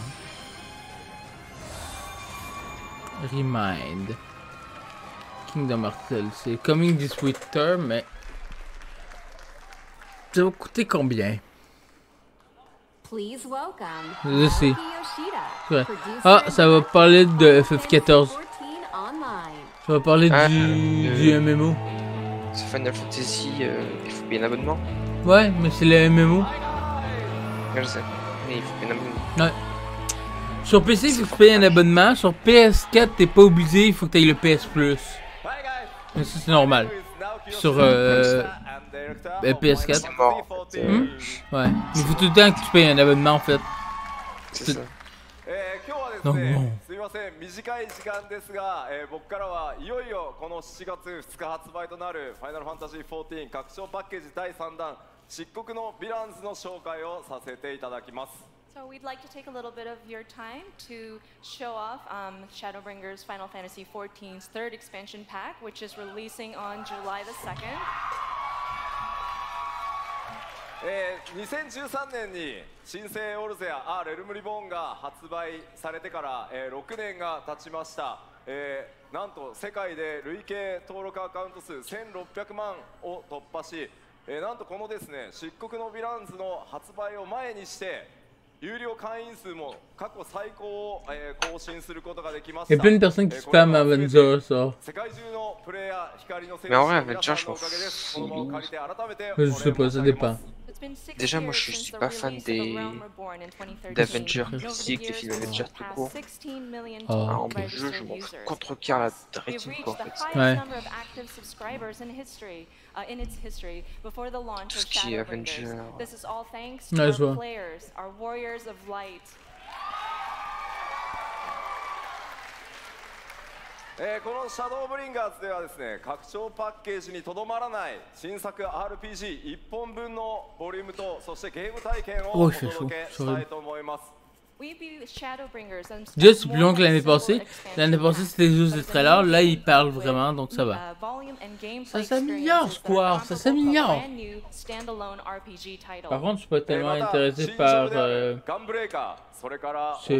Remind. Kingdom Hearts, c'est coming this winter, mais ça va coûter combien? Please welcome Je sais. Naoki Yoshida, Ouais. producer Ah, ça va parler de F F Final quatorze. Fantasy fourteen Online. Ça va parler Ah, du, euh, du M M O. C'est Final Fantasy, euh, il faut payer un abonnement. Ouais, mais c'est le M M O. Ouais, je sais. Mais il faut payer un abonnement. Ouais. Sur P C, il faut que tu payes un abonnement. Sur P S quatre, t'es pas obligé, il faut que tu aies le P S Plus. Mais ça, c'est normal. Puis sur euh, euh, P S quatre. C'est mort. En fait. Hmm? Ouais. Il faut tout le temps que tu payes un abonnement en fait. C'est ça. どうも。 すみません、短い時間ですが、えー、僕からはいよいよこのしちがつふつか発売となるファイナルファンタジーフォーティーン拡張パッケージだいさんだん漆黒のヴィランズの紹介をさせていただきます。 So we'd like to take a little bit of your time to show off um, Shadowbringers Final Fantasy fourteen's third expansion pack, which is releasing on July the second. えー、にせんじゅうさんねんに新生オルゼア A レルムリボーンが発売されてから、えー、ろくねんが経ちました、えー、なんと世界で累計登録アカウント数せんろっぴゃくまんを突破し、えー、なんとこのですね漆黒のヴィランズの発売を前にして有料会員数も過去最高を、えー、更新することができました。 Il y a plein de personnes qui spamment Avengers, ça. Mais en vrai, Avengers, je m'en fous. Je sais pas, ça dépend. Déjà, moi, je suis pas fan des d'Avengers physiques, les films Avengers tout court. Oh, en ok. jeu, je m'en contre-cœur la rétine, quoi, en fait. Ouais. Uh, in its history before the launch of Shadowbringers. This is all thanks to Ouais, our players, our warriors of light. えー、このシャドーブリンガーズではですね、拡張パッケージにとどまらない新作 アールピージーいっぽんぶんのボリュームとそしてゲーム体験をお届けしたいと思います。 Juste plus long que l'année passée. L'année passée c'était juste des trailers. Là ils parlent vraiment donc ça va. Ça s'améliore Square, ça s'améliore. Par contre je suis pas tellement intéressé par euh, ce...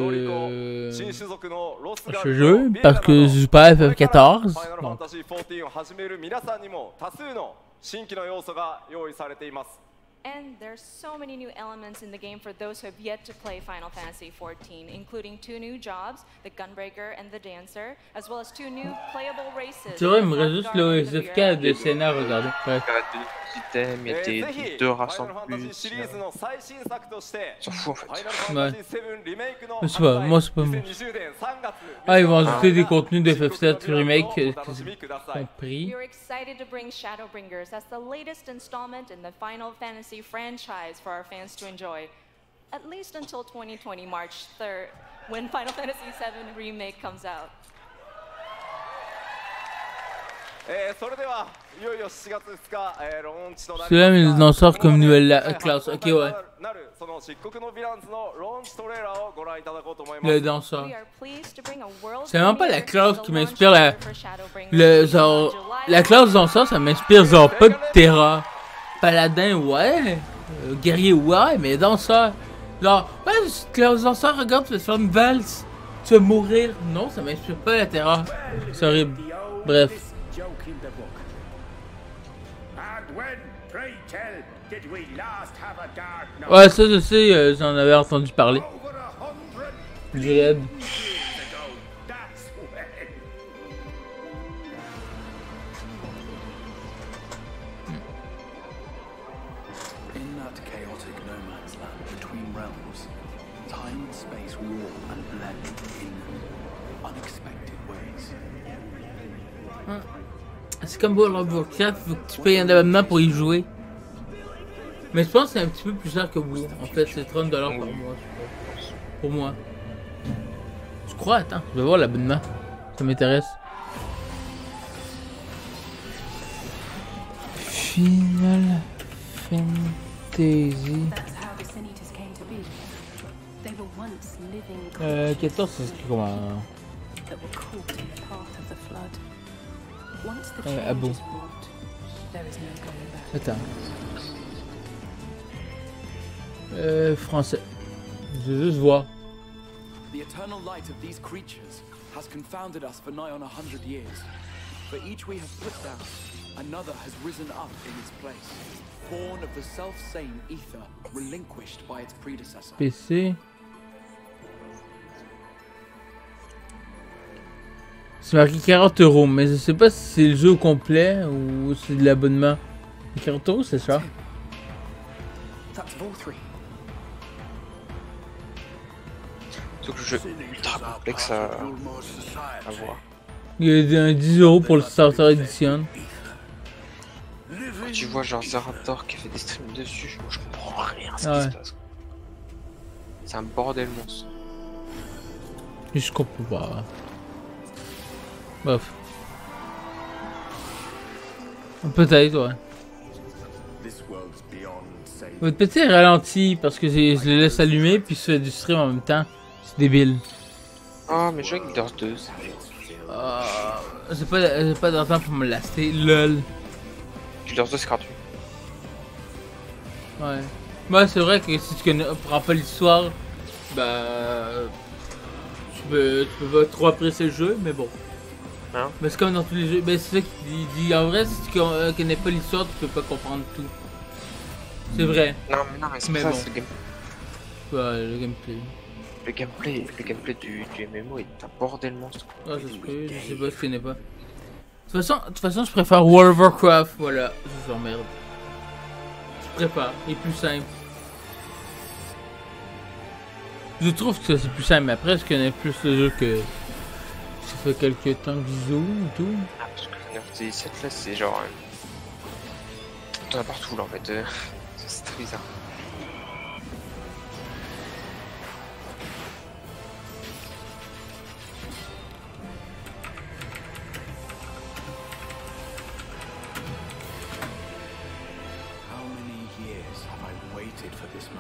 ce jeu parce que je joue pas à F F quatorze. Donc. And there's so many new elements in the game for those who have yet to play Final Fantasy fourteen, including two new jobs, the Gunbreaker and the Dancer, as well as two new playable races. Tu vois, il me reste juste le S F K de Senna à regarder. Ouais. Il y a deux items, il y a des, deux races en plus. S'en fout en fait. Ouais. Mais c'est pas, moi c'est pas moi. Ah, ils vont ajouter des contenus de F F sept Remake que j'ai compris. We're excited to bring Shadowbringers as the latest installment in the Final Fantasy franchise for our fans to enjoy. At least until twenty twenty March third, when Final Fantasy seven Remake comes out. Celui-là, mais ils en sortent comme nouvelle classe. Ok, ouais. Le danseur. C'est vraiment pas la classe qui m'inspire. La, le, genre, la classe danseur, ça m'inspire genre pas de Terra. Paladin, ouais. Euh, guerrier, ouais. Mais danseur. Genre, ouais, classe danseur, regarde, tu vas te faire une valse. Tu vas mourir. Non, ça m'inspire pas la Terra. C'est horrible. Bref. Ouais, ça je sais, euh, j'en avais entendu parler. Dread. C'est comme World of Warcraft, faut que tu payes un abonnement pour y jouer. Mais je pense que c'est un petit peu plus cher que vous. En fait, c'est trente dollars par mois. Pour moi. Je crois, attends, je vais voir l'abonnement. Ça m'intéresse. Final Fantasy. Euh, quatorze, c'est écrit comment? Euh, ah bon. Attends. Euh, français. Je veux juste voir. The eternal light of these creatures has confounded us for nigh on a hundred years. For each we have put down, another has risen up in its place, born of the self-same ether, relinquished by its predecessor. P C. C'est marqué quarante euros, mais je sais pas si c'est le jeu au complet ou c'est de l'abonnement. quarante euros, c'est ça. C'est que le jeu est ultra complexe à, à voir. Il y a un dix euros pour le Starter Edition. Quand tu vois genre Zerator qui fait des streams dessus, je comprends rien à ce ah qui ouais. se passe. C'est un bordel monstre. Je comprends pas. Bref. Peut-être, ouais. Votre petit est ralenti parce que je le laisse allumer puis je fais du stream en même temps. C'est débile. Oh, mais je joue avec Guilders deux. Euh, j'ai pas, j'ai pas d'argent pour me laster. Lol. Guilders deux, c'est gratuit. Ouais. Ouais, c'est vrai que si tu connais, prends pas l'histoire, bah. Tu peux, tu peux pas trop apprécier le jeu, mais bon. Hein? Mais c'est comme dans tous les jeux. Ben c'est ça qu'il dit. En vrai, si tu connais pas l'histoire, tu peux pas comprendre tout. C'est vrai. Non, mais non, mais c'est mais ça, bon. c'est le gameplay. Ouais, le gameplay. Le gameplay, le gameplay du, du M M O est un bordel monstre. Ah, ça se peut, je sais pas, je connais pas. De toute façon, de toute façon, je préfère World of Warcraft. Voilà, je vous emmerde. Je préfère, il est plus simple. Je trouve que c'est plus simple, mais après, je connais plus le jeu que. Ça fait quelques temps que je joue et tout. Ah, parce que Final Fantasy sept là, c'est genre. Euh... T'en as partout là en fait. Euh... C'est très bizarre. How many years have I waited for this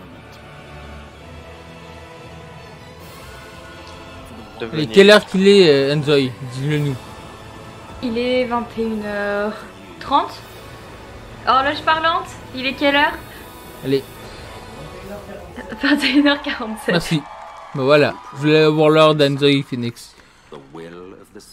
moment? Et quelle heure qu'il est, euh, Enjoy? Dis-le nous. Il est vingt et une heures trente. Horloge parlante, il est quelle heure? Allez. vingt et une heures quarante-sept. Merci. Bah voilà, je voulais avoir l'heure d'Enjoy Phoenix.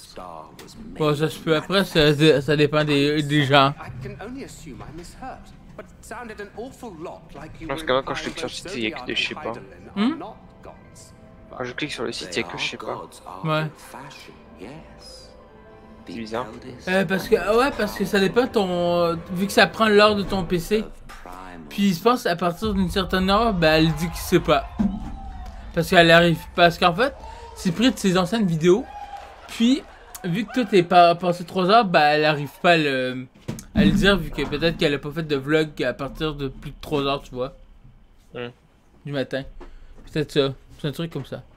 Bon, ça se peut après, ça, ça dépend des, des gens. Parce que moi, quand je clique sur le site, il y a que des je sais pas. Hmm? Quand je clique sur le site, il y a que je sais pas. Ouais. C'est bizarre. Euh, parce que, ouais, parce que ça dépend ton... Vu que ça prend l'heure de ton P C. Puis je pense à partir d'une certaine heure, ben elle dit qu'il sait pas. Parce qu'elle arrive. Parce qu'en fait, c'est pris de ses anciennes vidéos. Puis, vu que tout est pas passé trois heures, ben elle arrive pas à le, à le dire. Vu que peut-être qu'elle a pas fait de vlog à partir de plus de trois heures, tu vois. Mm. Du matin. Peut-être ça. C'est un truc comme ça.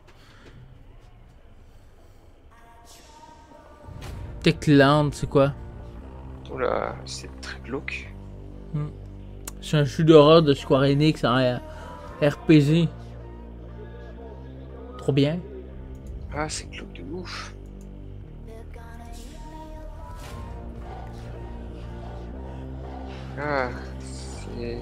Techland, c'est quoi? Oula, c'est très glauque. Hmm. C'est un jeu d'horreur de Square Enix en R P G. Trop bien. Ah, c'est glauque de ouf. Ah, c'est...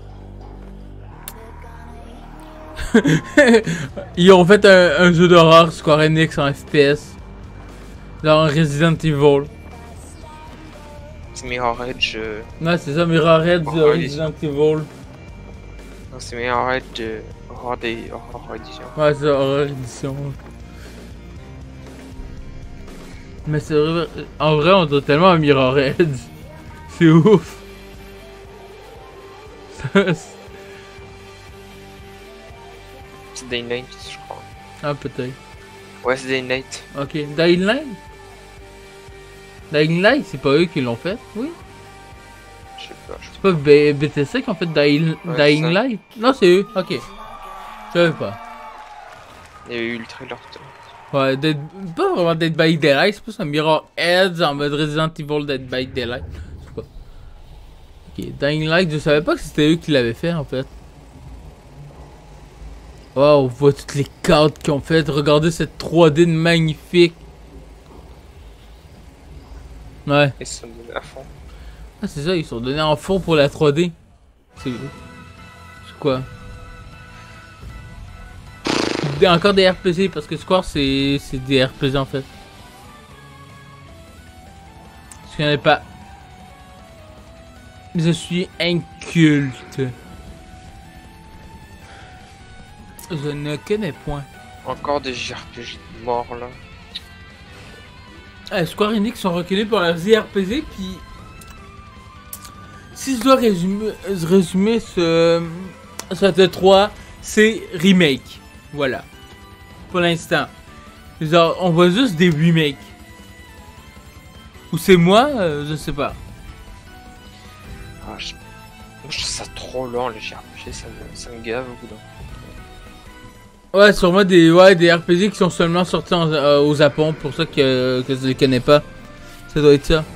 Ils ont fait un, un jeu d'horreur Square Enix en F P S. Genre Resident Evil. C'est Mirror Edge. Euh... Ouais, c'est ça, Mirror Edge de Resident Evil. Non, c'est Mirror Edge de Horror des Horror Edition. Ouais, c'est Horror Edition. Mais c'est vrai, en vrai, on doit tellement à Mirror Edge. C'est ouf. C'est Dying Light, je crois. Ah, peut-être. Ouais, c'est Dying Light. Ok, Dying Light? Dying Light, c'est pas eux qui l'ont fait? Oui. Je sais pas. C'est pas B Bethesda qui ont fait Dying, ouais, Dying Light? Non, c'est eux, ok. Je savais pas. Il y a eu le trailer. Ouais, Dead... pas vraiment Dead by Daylight, c'est plus un Mirror Edge en mode Resident Evil Dead by Daylight. Je sais pas. Ok, Dying Light, je savais pas que c'était eux qui l'avaient fait en fait. Wow, on voit toutes les cartes qu'ils ont faites. Regardez cette trois D magnifique. Ouais. Ils se sont donnés à fond. Ah, c'est ça, ils sont donnés en fond pour la trois D. C'est. C'est quoi? Encore des R P G parce que Square c'est des R P G en fait. Je connais pas. Je suis inculte. Je ne connais point. Encore des J R P G morts là. Ah, Square Enix sont reconnus pour leurs J R P G puis. Si je dois résumer, résumer ce. Cette E trois, c'est remake. Voilà. Pour l'instant. Genre, on voit juste des remakes. Ou c'est moi, euh, je sais pas. Ah, je... je trouve ça trop lent les J R P G, ça me, ça me gave au bout d'un. Ouais, sûrement des, ouais, des R P G qui sont seulement sortis en, euh, au Japon, pour ça que, que je les connais pas. Ça doit être ça.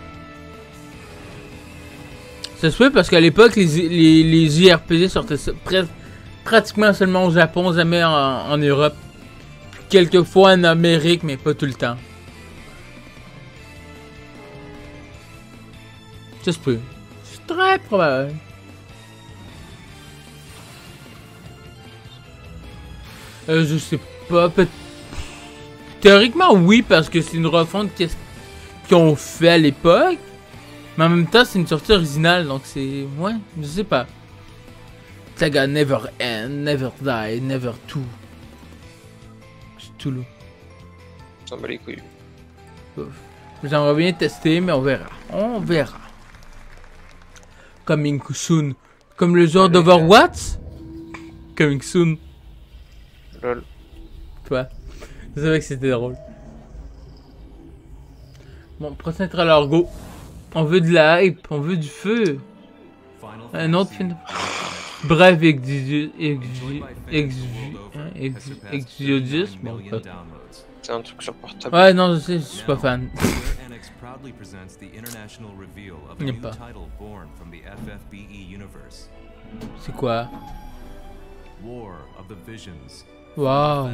Ça se fait parce qu'à l'époque, les, les, les J R P G sortaient presque. Pratiquement seulement au Japon, jamais en, en Europe. Quelquefois en Amérique, mais pas tout le temps. Ça se peut. C'est très probable. Euh, je sais pas. Peut Théoriquement, oui, parce que c'est une refonte qu'ils qu ont fait à l'époque. Mais en même temps, c'est une sortie originale, donc c'est... Ouais, je sais pas. Saga never end, never die, never tout. C'est tout là. Ça me bat les couilles. J'aimerais bien tester, mais on verra. On verra. Coming soon. Comme le genre d'Overwatch. Coming soon. Lol. Toi. Je savais que c'était drôle. Bon, prochain trailer, go. On veut de la hype, on veut du feu. Un autre film. Bref, Exodus. Exodus. Bon, c'est un truc sur portable. Ouais, non, je sais, je suis pas fan. Il n'aime pas. C'est quoi? Wow.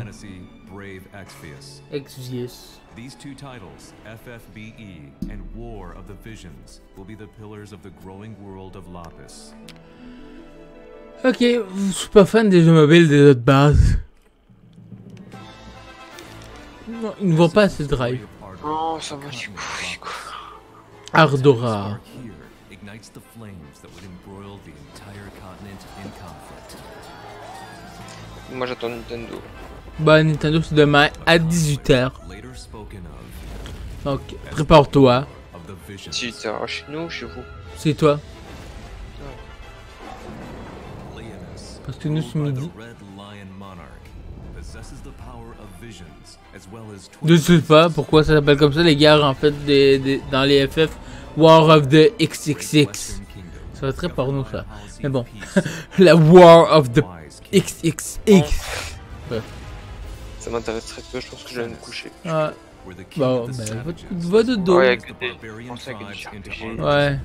Exvius. These two titles, F F B E and War of the Visions, will be the pillars of the growing world of Lapis. Ok, je suis pas fan des jeux mobiles des autres bases. Non, ils ne vont pas assez drive. Oh, ça va du coup. Ardora. ignites the flames that would embroil the entire continent in conflict. Moi j'attends Nintendo. Bah Nintendo c'est demain à dix-huit heures. Donc prépare-toi. dix-huit heures chez nous, chez vous. C'est toi. Parce que nous c'est midi. Je sais pas pourquoi ça s'appelle comme ça les guerres en fait des, des, dans les F F. War of the X X X. Ça va très porno ça. Mais bon. La War of the X X X. Bref. Ça m'intéresse très peu, je pense que je vais me coucher. Ah. Bon, ben, va, va de dos. Ouais, avec des... Ouais.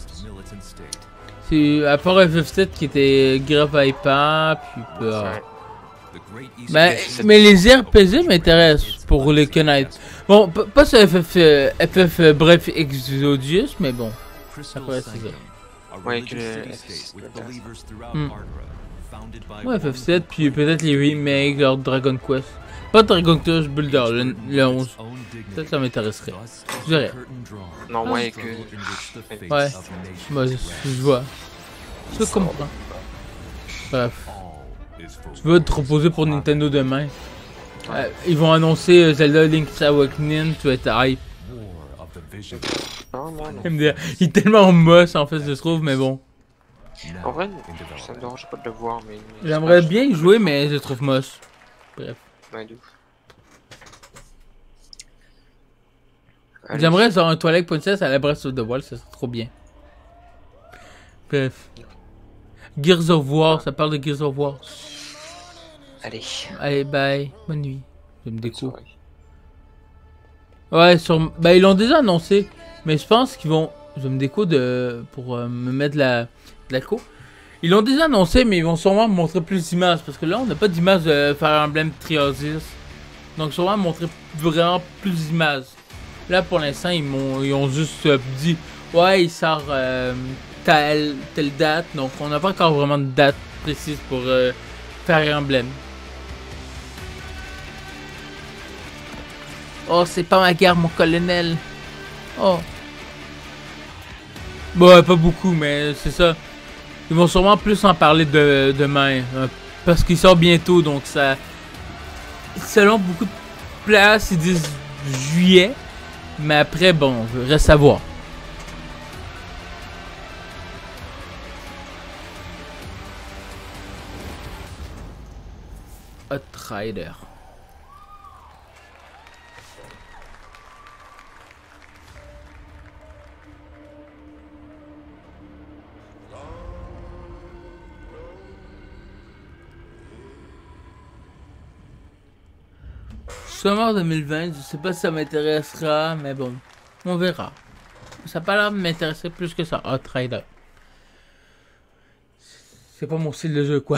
C'est à part F F sept qui était grave hypant, puis peur. Ouais. Ben, mais les R P G m'intéressent pour les connaître. Bon, pas ce F F, euh, F F euh, bref Exodius, mais bon. Après c'est ça. Ouais, que le F F sept. Hmm. Ouais, F F sept, puis peut-être les remakes, genre Dragon Quest. Pas Dragon Quest Builder, le, le onze. Peut-être ça m'intéresserait. Je dirais. Non, ouais, que. Ouais, bah, je, je vois. Je comprends. Bref. Tu veux te reposer pour Nintendo demain. Euh, ils vont annoncer Zelda Link's Awakening, tu vas être hype. Il est tellement moche en fait, je trouve, mais bon. En vrai, ça me dérange pas de le voir, mais. J'aimerais bien y jouer, mais je le trouve moche. Bref. Ouais, de ouf. J'aimerais genre un Twilight Princess à la Breath of the Wild, ça serait trop bien. Bref. Gears of War, ça parle de Gears of War. Allez. Allez, bye. Bonne nuit. Je me découvre. Ouais, sur... bah ils l'ont déjà annoncé. Mais je pense qu'ils vont... Je me déco de... pour euh, me mettre la... de la co. Ils l'ont déjà annoncé, mais ils vont sûrement me montrer plus d'images. Parce que là, on n'a pas d'image de Fire Emblem Triosys. Donc sûrement montrer vraiment plus d'images. Là, pour l'instant, ils m'ont ils ont juste euh, dit... Ouais, il sort euh, telle, telle date. Donc on n'a pas encore vraiment de date précise pour euh, Fire Emblem. Oh, c'est pas ma guerre, mon colonel. Oh. Bon, ouais, pas beaucoup, mais c'est ça. Ils vont sûrement plus en parler de, demain. Hein, parce qu'il sort bientôt, donc ça... Selon beaucoup de places, ils disent juillet. Mais après, bon, reste à voir. A Trader. Summer deux mille vingt, je sais pas si ça m'intéressera, mais bon, on verra. Ça n'a pas l'air de m'intéresser plus que ça. Ah, Trader. C'est pas mon style de jeu, quoi.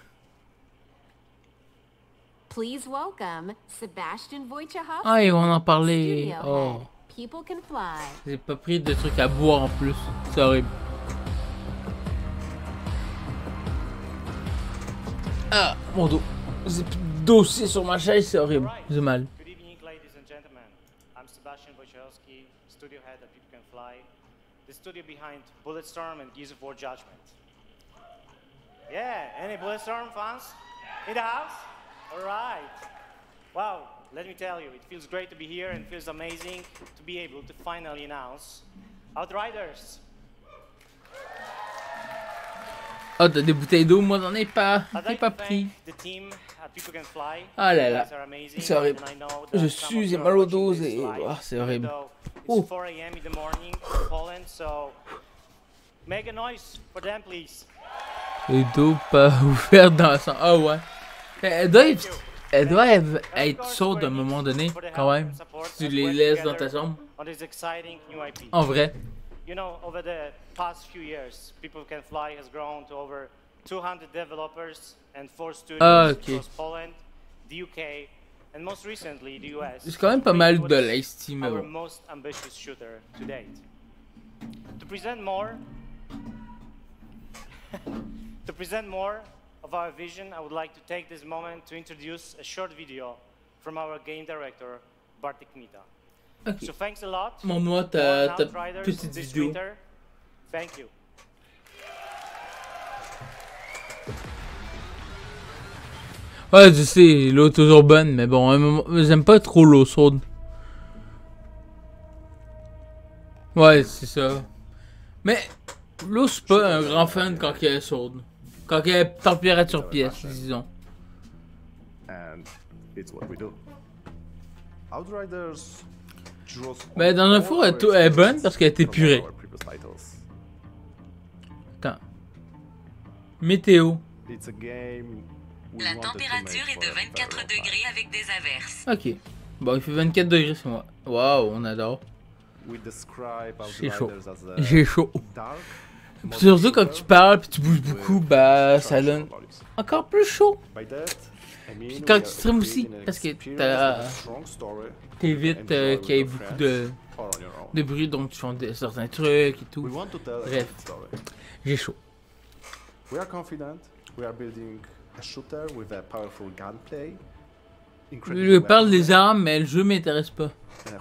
Please welcome Sebastian Wojciechowski. Ah, ils vont en parler. Oh. People can fly. J'ai pas pris de trucs à boire en plus. C'est horrible. Ah, mon dos. J'ai plus de dossier sur ma chaise, c'est horrible. J'ai mal. Good evening, ladies and gentlemen. I'm Sebastian Wojciechowski, studio head at People Can Fly, the studio behind Bulletstorm and Gears of War Judgment. Yeah, any Bulletstorm fans in the house? All right. Wow, let me tell you, it feels great to be here and it feels amazing to be able to finally announce Outriders. Oh, t'as des bouteilles d'eau, moi j'en ai pas. J'en ai pas pris. Ah là là. C'est horrible. Je suis, j'ai mal au dos et... Oh, c'est horrible. Oh. Les dos pas ouvertes dans son... Ah ouais. Elle doit être... Elle doit être chaude à un moment donné, quand même. Si tu les laisses dans ta chambre. En vrai. You know, over the past few years, People Can Fly has grown to over two hundred developers and four studios ah, okay. across Poland, the U K, and most recently the U S. C'est quand même pas mal de l'estime. Our most ambitious shooter to date. To present more, to present more of our vision, I would like to take this moment to introduce a short video from our game director, Bartek Kmita. Okay. So thanks a lot. Montre-moi ta, ta petite vidéo. Thank you. Ouais, je sais, l'eau est toujours bonne, mais bon, j'aime pas trop l'eau chaude. Ouais, c'est ça. Mais l'eau, c'est pas un grand fan quand elle est chaude. Quand elle est température pièce, disons. Ben, dans un four, elle, elle est bonne parce qu'elle est épurée. Attends. Météo. La température est de vingt-quatre degrés avec des averses. Ok. Bon, il fait vingt-quatre degrés chez moi. Waouh, on adore. J'ai chaud. J'ai chaud. Puis surtout quand tu parles puis tu bouges beaucoup, bah ça donne encore plus chaud. Puis quand tu streams aussi, parce que t'évites euh, qu'il y ait beaucoup de, de bruit, donc tu fais certains trucs et tout. Bref, j'ai chaud. Je parle des armes, mais le jeu m'intéresse pas.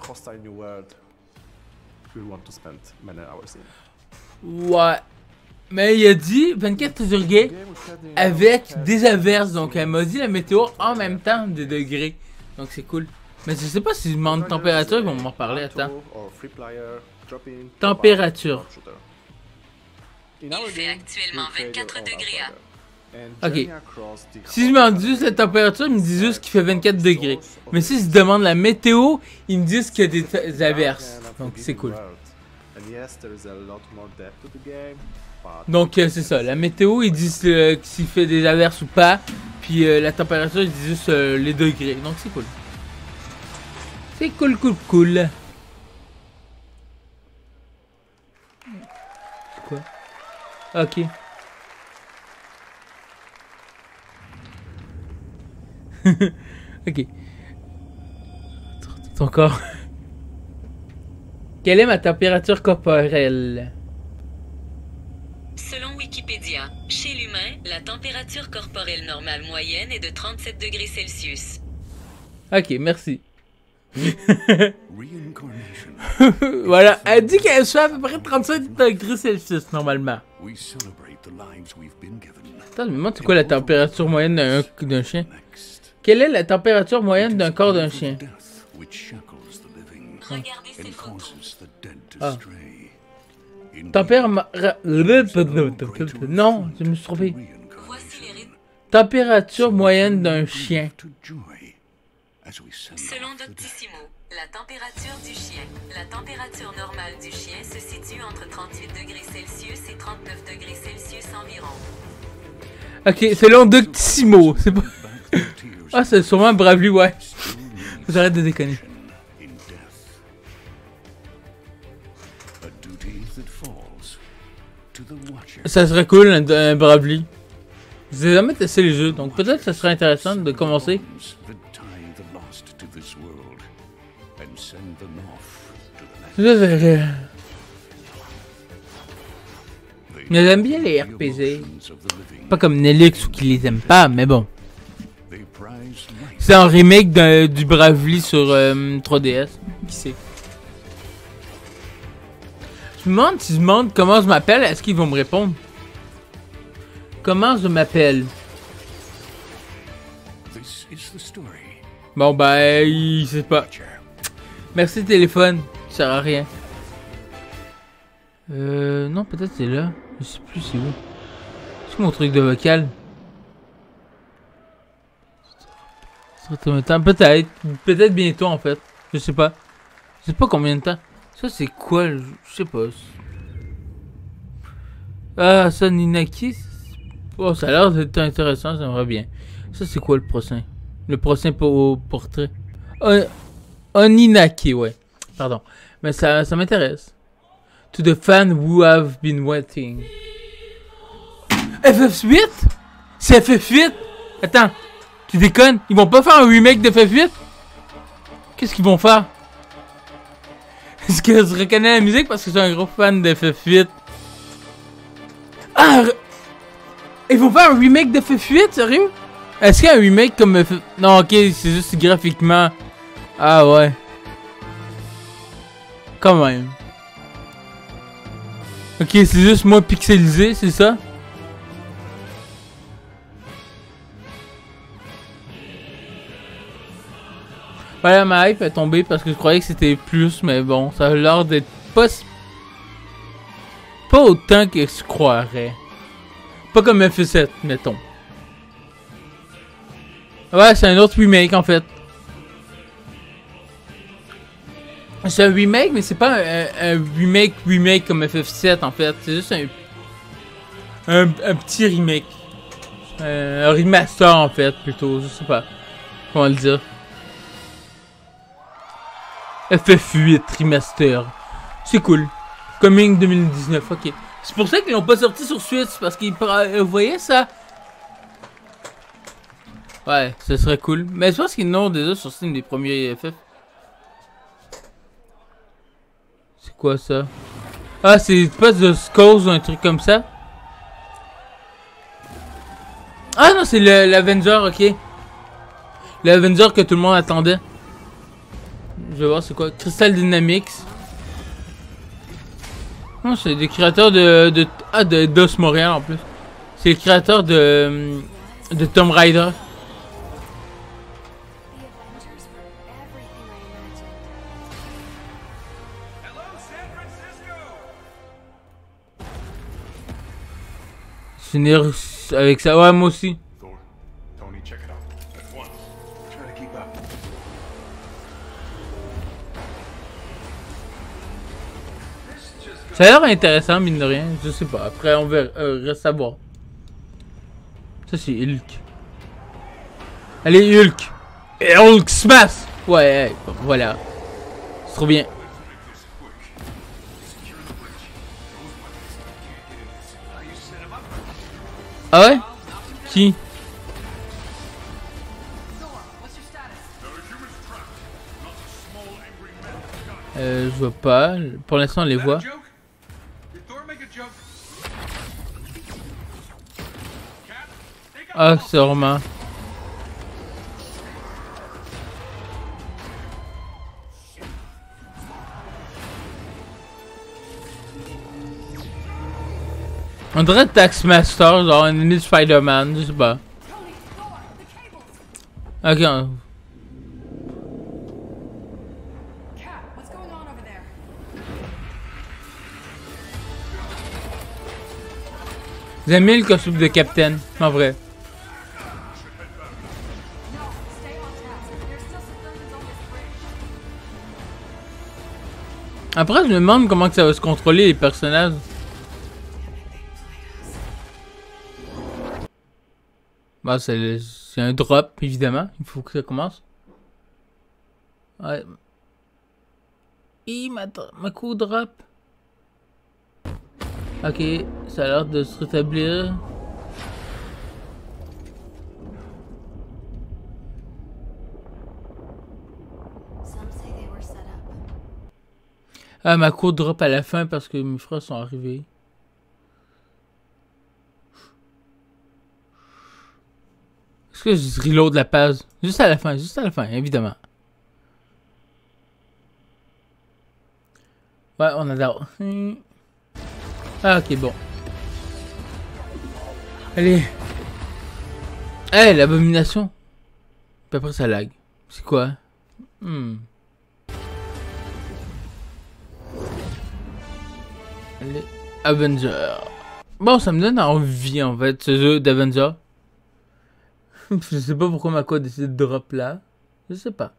Ouais. Mais il a dit vingt-quatre degrés avec des averses. Donc elle m'a dit la météo en même temps des degrés. Donc c'est cool. Mais je sais pas si je demande température, ils vont m'en reparler. Attends. Température. Il fait actuellement vingt-quatre degrés à. Ok. Si je m'en dis juste la température, ils me disent juste qu'il fait vingt-quatre degrés. Mais si je demande la météo, ils me disent qu'il y a des averses. Donc c'est cool. Donc euh, c'est ça, la météo ils disent euh, s'il fait des averses ou pas, puis euh, la température ils disent juste euh, les degrés, donc c'est cool. C'est cool cool cool. Quoi? Ok. Ok. Ton corps. Quelle est ma température corporelle? Selon Wikipédia, chez l'humain, la température corporelle normale moyenne est de trente-sept degrés Celsius. Ok, merci. Voilà, elle dit qu'elle soit à peu près trente-sept degrés Celsius normalement. Attends, mais moi, c'est quoi la température moyenne d'un chien? Quelle est la température moyenne d'un corps d'un chien? Regardez ces photos. Ah. Température... Non, je me suis trompé. Température moyenne d'un chien. Selon Doctissimo, la température du chien. La température normale du chien se situe entre trente-huit degrés Celsius et trente-neuf degrés Celsius environ. Ok, selon Doctissimo, c'est pas... Ah, c'est sûrement un Bravely, ouais. Vous arrêtez de déconner. Ça serait cool un, un Bravely. J'ai jamais testé les jeux, donc peut-être ça serait intéressant de commencer. Mais j'aime bien les R P G. Pas comme Nelix ou qui les aime pas, mais bon. C'est un remake du Bravely sur euh, trois D S. Qui sait? Je me demande si je demande comment je m'appelle, est-ce qu'ils vont me répondre? Comment je m'appelle? Bon bah, il sait pas. Merci téléphone, ça sert à rien. Euh, non, peut-être c'est là. Je sais plus c'est où. C'est mon truc de vocal. Peut-être, peut-être bientôt en fait. Je sais pas. Je sais pas combien de temps. Ça c'est quoi? Je sais pas. Ah, ça Ninaki. Oh, ça a l'air d'être intéressant, j'aimerais bien. Ça c'est quoi le prochain? Le prochain pour portrait. Oh, Oninaki, ouais. Pardon. Mais ça, ça m'intéresse. To the fan who have been waiting. F F huit? C'est F F huit? Attends. Tu déconnes? Ils vont pas faire un remake de F F huit? Qu'est-ce qu'ils vont faire? Est-ce que je reconnais la musique parce que je suis un gros fan de F F huit? Ah! Ils vont faire un remake de F F huit? Sérieux? Est-ce qu'il y a un remake comme F F... Non, ok, c'est juste graphiquement. Ah ouais. Quand même. Ok, c'est juste moins pixelisé, c'est ça? Voilà, ma hype est tombée parce que je croyais que c'était plus, mais bon, ça a l'air d'être pas... Pas autant que je croirais. Pas comme F F sept, mettons. Ouais, c'est un autre remake en fait. C'est un remake, mais c'est pas un, un remake remake comme F F sept en fait. C'est juste un, un, un petit remake. Euh, un remaster en fait, plutôt. Je sais pas comment le dire. F F huit remaster. C'est cool. Coming deux mille dix-neuf, ok. C'est pour ça qu'ils l'ont pas sorti sur Switch, parce qu'ils euh, vous voyez ça? Ouais, ce serait cool. Mais je pense qu'ils l'ont déjà sorti une des premiers F F. C'est quoi ça? Ah, c'est pas The Skulls ou un truc comme ça? Ah non, c'est l'Avenger, ok. L'Avenger que tout le monde attendait. Je vais voir c'est quoi. Crystal Dynamics. Non, c'est des créateurs de, de ah de DOS Montréal en plus. C'est le créateur de de Tomb Raider. Finir avec ça, ouais moi aussi. Ça a l'air intéressant, mine de rien. Je sais pas. Après, on verra. Euh, reste à voir. Ça, c'est Hulk. Allez, Hulk. Et Hulk smash. Ouais, voilà. C'est trop bien. Ah ouais? Qui? Euh, je vois pas. Pour l'instant, on les voit. Ah, c'est Romain. On dirait Taxmaster, genre un ennemi de Spider-Man, je sais pas. Ok. On... Vous aimez le costume de Captain, en vrai. Après, je me demande comment que ça va se contrôler les personnages. Bah, c'est un drop, évidemment. Il faut que ça commence. Ouais. Hi, ma, ma coup drop. Ok, ça a l'air de se rétablir. Ah, ma cour drop à la fin parce que mes frères sont arrivés. Est-ce que je reload la page? Juste à la fin, juste à la fin, évidemment. Ouais, on adore. Ah, ok, bon. Allez. Eh, hey, l'abomination. Puis après, ça lag. C'est quoi? Hmm. Allez. Avenger. Bon, ça me donne envie, en fait, ce jeu d'Avenger. Je sais pas pourquoi ma code a décidé de drop là. Je sais pas.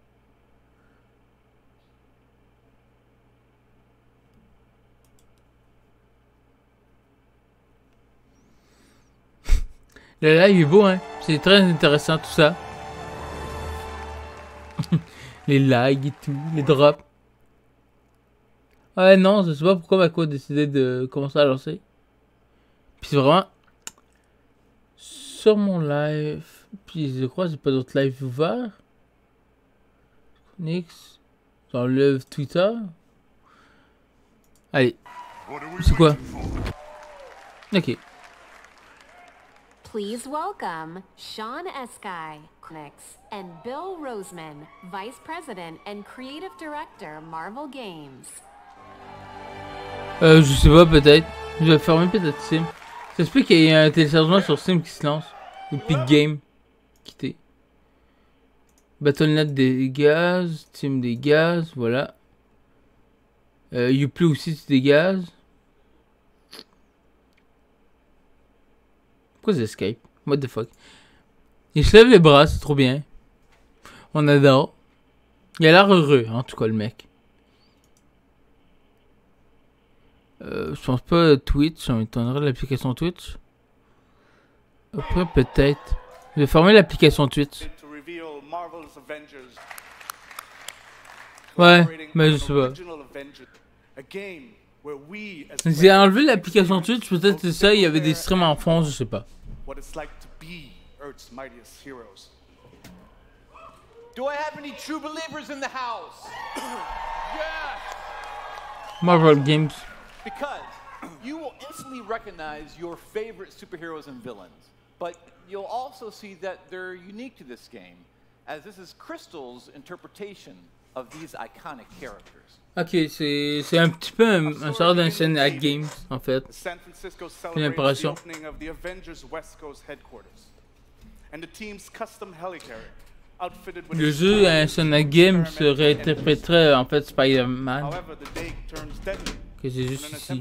Le live est beau, hein. C'est très intéressant tout ça. Les lags et tout, les drops. Ouais, non, je sais pas pourquoi ma code a décidé de commencer à lancer. Puis c'est vraiment sur mon live. Puis je crois que j'ai pas d'autres lives ouverts. Nix. J'enlève Twitter. Allez. C'est quoi? Ok. Please welcome Sean Eskai and Bill Roseman, Vice President and Creative Director, Marvel Games. Euh, je sais pas, peut-être. Je vais fermer peut-être Steam. Ça se peut qu'il y ait un téléchargement sur Steam qui se lance. Ou Epic Game. Quitter. Battle point net des gaz. Team des gaz. Voilà. Euh, Uplay aussi c'est des gaz. Pourquoi c'est Skype? What the fuck? Il se lève les bras, c'est trop bien. On adore. Il a l'air heureux, en tout cas, le mec. Euh, je pense pas Twitch, ça m'étonnerait l'application Twitch. Après, peut-être. Je vais fermer l'application Twitch. Ouais, mais je sais pas. J'ai enlevé l'application Twitch, peut-être c'est ça, il y avait des streams en fond, je sais pas. Do I have any true believers in the house? Yeah! Marvel Games. Because you will instantly recognize your favorite superheroes and villains, but you'll also see that they're unique to this game, as this is Crystal's interpretation of these iconic characters. Ok, c'est c'est un petit peu un, un genre d'un scène à Games, en fait. J'ai l'impression. Le jeu à un scène à Games se réinterpréterait en fait Spider-Man. Que c'est juste ici.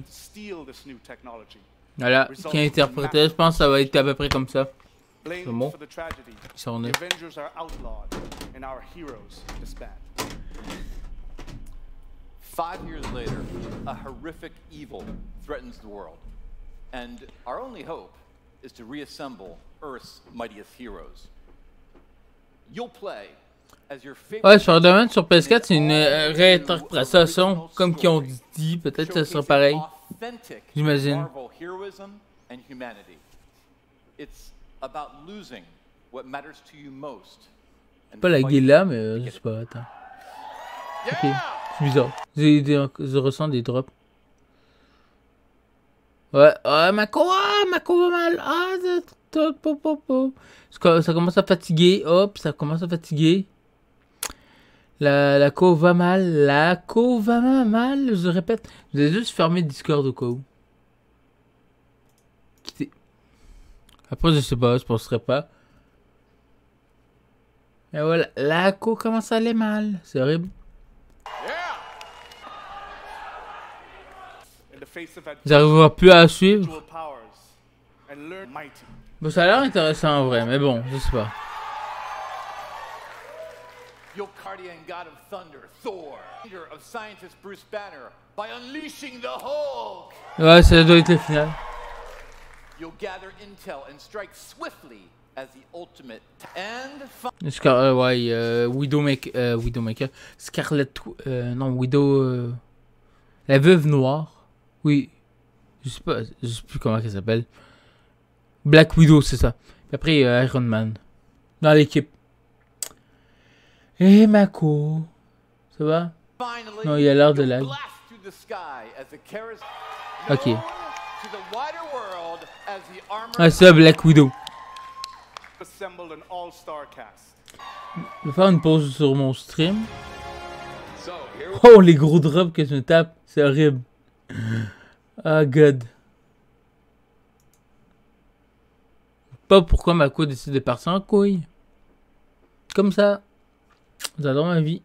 Voilà, qui interprétait, je pense que ça va être à peu près comme ça. C'est bon. Ils sont nés. Five years later, a horrific evil threatens the world, and our only hope is to reassemble Earth's mightiest heroes. You'll play as your favorite. Ouais, Spider-Man sur P S quatre, c'est une euh, réinterprétation, comme qu'ils ont dit, peut-être que ça sera pareil. J'imagine. It's about losing what matters to you most. Pas la guilla, mais euh, je sais pas, attends. Ok. C'est bizarre. J'ai des, je ressens des drops. Ouais, ouais, Mako, ah, Mako va mal. Ah, ça commence à fatiguer. Hop, ça commence à fatiguer. La, la co va mal. La co va mal. Je répète. Je vais juste fermer Discord au cas où. Quitter. Après, je sais pas, je penserais pas. Et voilà, la co commence à aller mal. C'est horrible. J'arriverai plus à suivre. Bon, ça a l'air intéressant en vrai, mais bon, je sais pas. Ouais, ça doit être le final. Scar euh, ouais, euh, Widowmaker, euh, Widowmaker, Scarlet, euh, non, Widow, euh, la veuve noire. Oui, je sais pas, je sais plus comment elle s'appelle. Black Widow, c'est ça. Et après, euh, Iron Man. Dans l'équipe. Et Mako. Ça va? Non, il a l'air de lag. Ok. Ah, c'est ça, Black Widow. Je vais faire une pause sur mon stream. Oh, les gros drops que je me tape. C'est horrible. Ah, God. Pas pourquoi Mako décide de partir en couille. Comme ça. J'adore ma vie.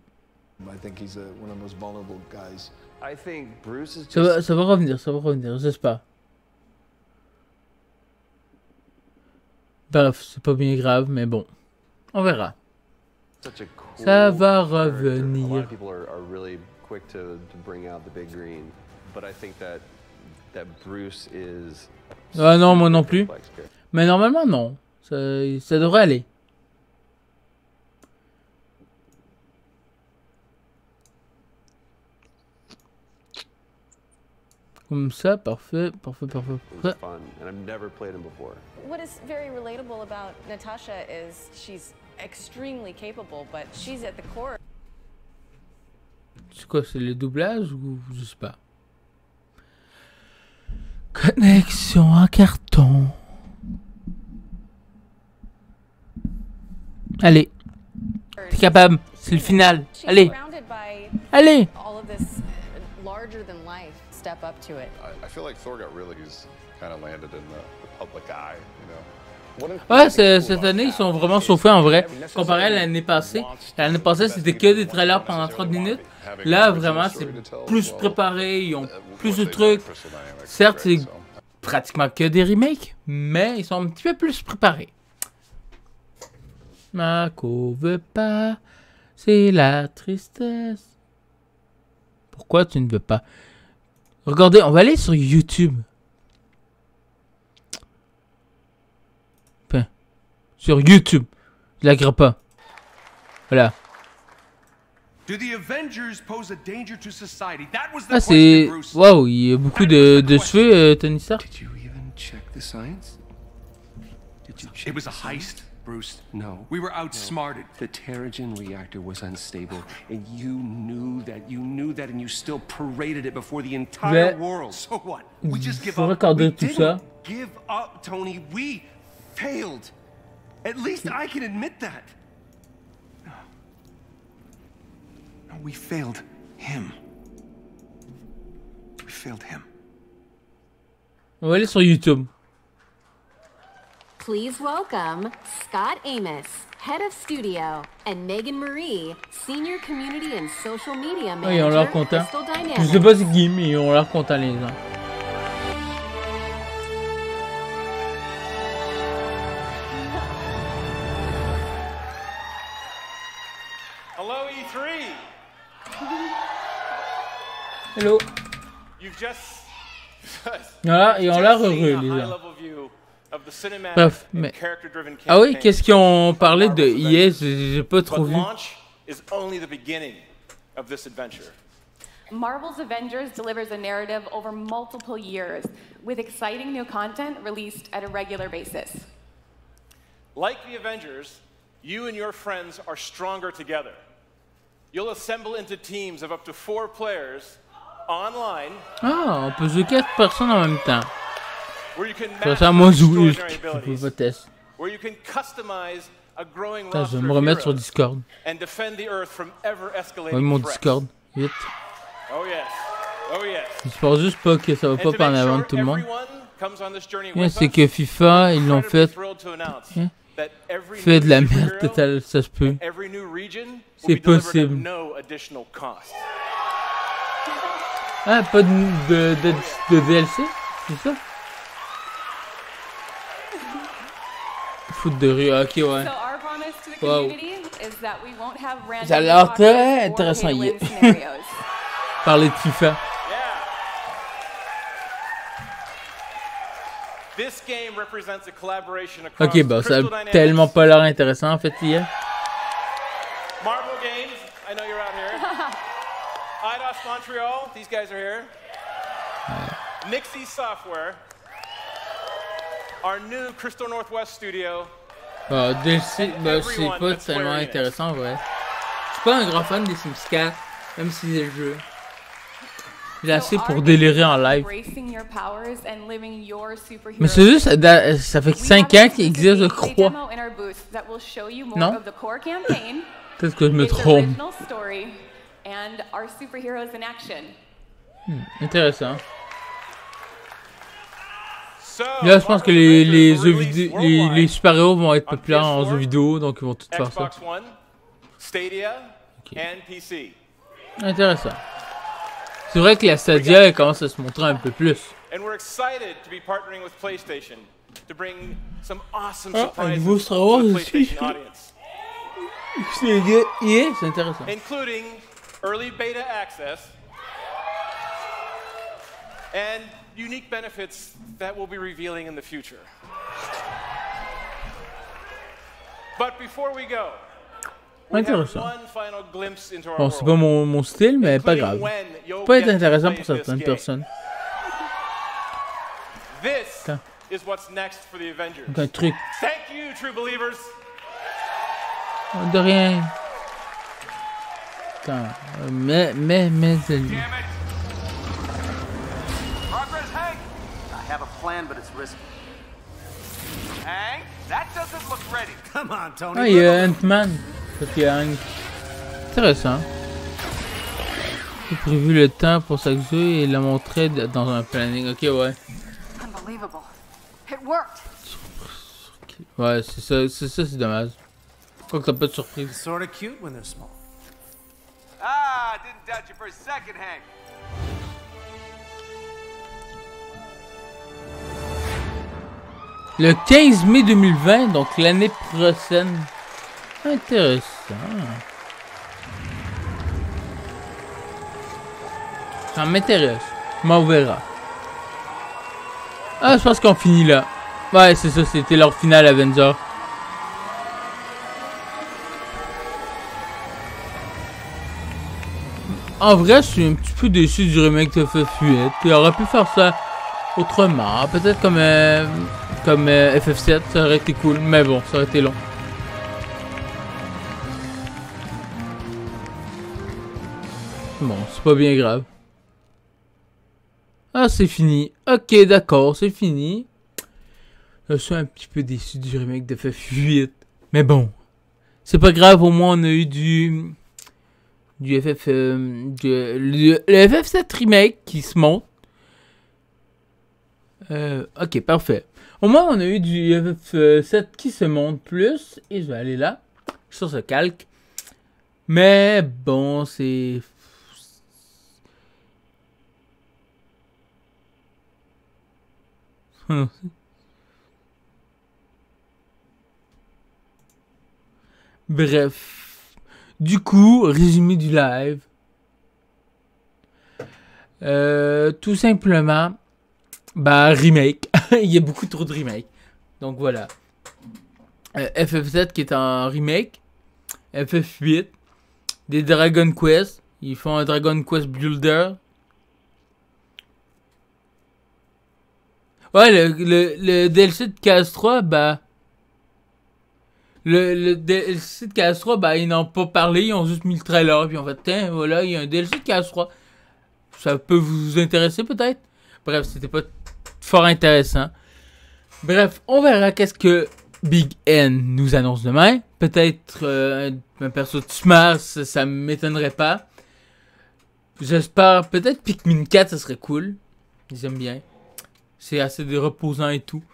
Ça va, ça va revenir, ça va revenir, j'espère. Bref, c'est pas bien grave, mais bon. On verra. Ça va revenir. Ah non, moi non plus. Mais normalement, non. Ça, ça devrait aller. Comme ça, parfait, parfait, parfait, parfait. What is very relatable about Natasha is she's extremely capable, but she's at the core. C'est quoi, c'est les doublages ou je sais pas. Connexion en carton. Allez. T'es capable. C'est le final. Allez. Allez. step up to it. I, I feel like Thor got really kind of landed in the, the public eye, you know. Ouais, cette année, ils sont vraiment chauffés en vrai. Comparé à l'année passée. L'année passée, c'était que des trailers pendant trente minutes. Là, vraiment, c'est plus préparé. Ils ont plus de trucs. Certes, c'est pratiquement que des remakes, mais ils sont un petit peu plus préparés. Mako veut pas, c'est la tristesse. Pourquoi tu ne veux pas? Regardez, on va aller sur YouTube. Enfin, sur YouTube. Je la grappe pas. Voilà. Ah, c'est... Waouh, il y a beaucoup de, de cheveux, euh, Tony Stark. It was a heist, Bruce. No. We were outsmarted. The Terrigen reactor was unstable, and you knew that. You knew that, and you still paraded it before the entire world. So what? We just give up. We didn't give up, Tony. We failed. At least I can admit that. No. No, we failed him. We failed him. On va aller sur YouTube. Please welcome Scott Amos, Head of Studio, and Megan Marie, Senior Community and Social Media Manager. Oh, ils ont l'air contents. Dynamics. Je sais pas c'est qui, mais ils ont l'air contents les gens. Hello E three. Hello. You've just Voilà, ils ont l'air heureux les gens. Bref, mais... Ah oui, qu'est-ce qu'ils ont parlé de I A? J'ai pas trop vu. Marvel's Avengers delivers a narrative over multiple years, with exciting new content released at a regular basis. Like the Avengers, you and your friends are stronger together. You'll assemble into teams of up to four players online. Ah, on peut jouer quatre personnes en même temps. Ça, ça moi jouer, je peux tester. Attends, je vais me remettre sur Discord. Oui, mon Discord, vite. J'espère juste pas que ça va pas par en avant de tout le monde. Yeah, c'est que FIFA, ils l'ont fait. Yeah. Fait de la merde totale, ça se peut. C'est possible. Ah, pas de, de, de, de D L C? C'est ça? Foot de rue, ok, ouais. Wow. Ça a l'air très intéressant hier. Parler de FIFA. Ok, bah ça a tellement pas l'air intéressant en fait hier. Marvel Games, I know you're out here. Eidos Montreal, these guys are here. Nixie Software. Our new Crystal Northwest studio. Bah, D L C, bah, c'est pas tellement intéressant en vrai. Je suis pas un grand fan des Sims quatre, même si c'est le jeu. J'ai assez pour délirer en live. Mais c'est juste, ça, ça fait cinq ans qu'il existe, je crois. Non? Peut-être que je me trompe. Hmm, intéressant. Là, je pense que les, les, jeux vidéo, les, les super-héros vont être populaires en jeux vidéo, donc ils vont tout faire ça. Okay. Intéressant. C'est vrai que la Stadia elle commence à se montrer un peu plus. Ah, un nouveau Star Wars aussi. C'est yeah, c'est intéressant. Including early beta access and unique benefits that we'll be revealing in the future. But before we go, intéressant. Bon, c'est pas mon, mon style, mais pas grave. Ça peut être intéressant pour certaines personnes. Attends. Donc un truc. De rien. Attends. Mais, mais, mais... Ah, il y a Ant-Man. Intéressant. J'ai prévu le temps pour chaque jeu et la montrer dans un planning. Ok, ouais. Ouais, c'est ça, c'est ça, c'est dommage. Quoi que t'as pas de surprise. Sort of cute when they're small. Ah, didn't doubt you for a second, Hank. Le quinze mai deux mille vingt, donc l'année prochaine. Intéressant. Ça m'intéresse. M'en verra. Ah, je pense qu'on finit là. Ouais, c'est ça, c'était leur finale Avenger. En vrai, je suis un petit peu déçu du remake de F F huit. Il aurait pu faire ça autrement. Peut-être comme, euh, comme euh, F F sept, ça aurait été cool. Mais bon, ça aurait été long. Bon, c'est pas bien grave. Ah, c'est fini. Ok, d'accord, c'est fini. Je suis un petit peu déçu du remake de F F huit. Mais bon, c'est pas grave, au moins on a eu du... Du F F... Euh, du, le, le F F sept remake qui se monte. Euh, ok, parfait. Au moins on a eu du F F sept qui se monte plus. Et je vais aller là, sur ce calque. Mais bon, c'est... Bref. Du coup, résumé du live. Euh, tout simplement, bah, remake. Il y a beaucoup trop de remake. Donc voilà. Euh, F F sept qui est en remake. F F huit. Des Dragon Quest. Ils font un Dragon Quest Builder. Ouais, le, le, le D L C de K S trois, bah... Le, le D L C de K S trois, bah, ils n'ont pas parlé, ils ont juste mis le trailer, puis en fait, tiens, voilà, il y a un D L C de K S trois. Ça peut vous intéresser, peut-être? Bref, c'était pas fort intéressant. Bref, on verra qu'est-ce que Big N nous annonce demain. Peut-être euh, un perso de Smash, ça, ça m'étonnerait pas. J'espère, peut-être Pikmin quatre, ça serait cool. J'aime bien. C'est assez reposant et tout.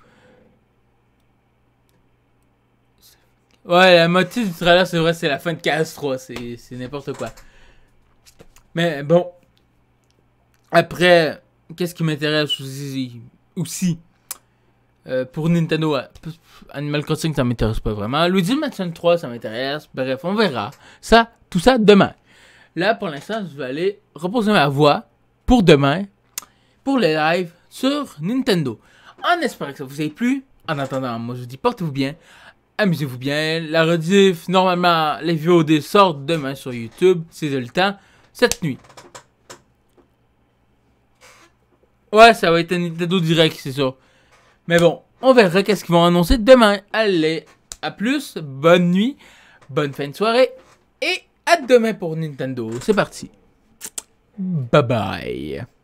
Ouais, la moitié du trailer, c'est vrai, c'est la fin de K S trois. C'est n'importe quoi. Mais bon. Après, qu'est-ce qui m'intéresse aussi, aussi euh, pour Nintendo, euh, Animal Crossing, ça m'intéresse pas vraiment. Luigi Mansion trois, ça m'intéresse. Bref, on verra. Ça, tout ça, demain. Là, pour l'instant, je vais aller reposer ma voix pour demain. Pour les lives sur Nintendo. En espérant que ça vous ait plu. En attendant, moi je vous dis portez-vous bien. Amusez-vous bien. La rediff, normalement, les V O D sortent demain sur YouTube. Si j'ai le temps. Cette nuit. Ouais, ça va être un Nintendo Direct, c'est sûr. Mais bon, on verra qu'est-ce qu'ils vont annoncer demain. Allez, à plus. Bonne nuit. Bonne fin de soirée. Et à demain pour Nintendo. C'est parti. Bye bye.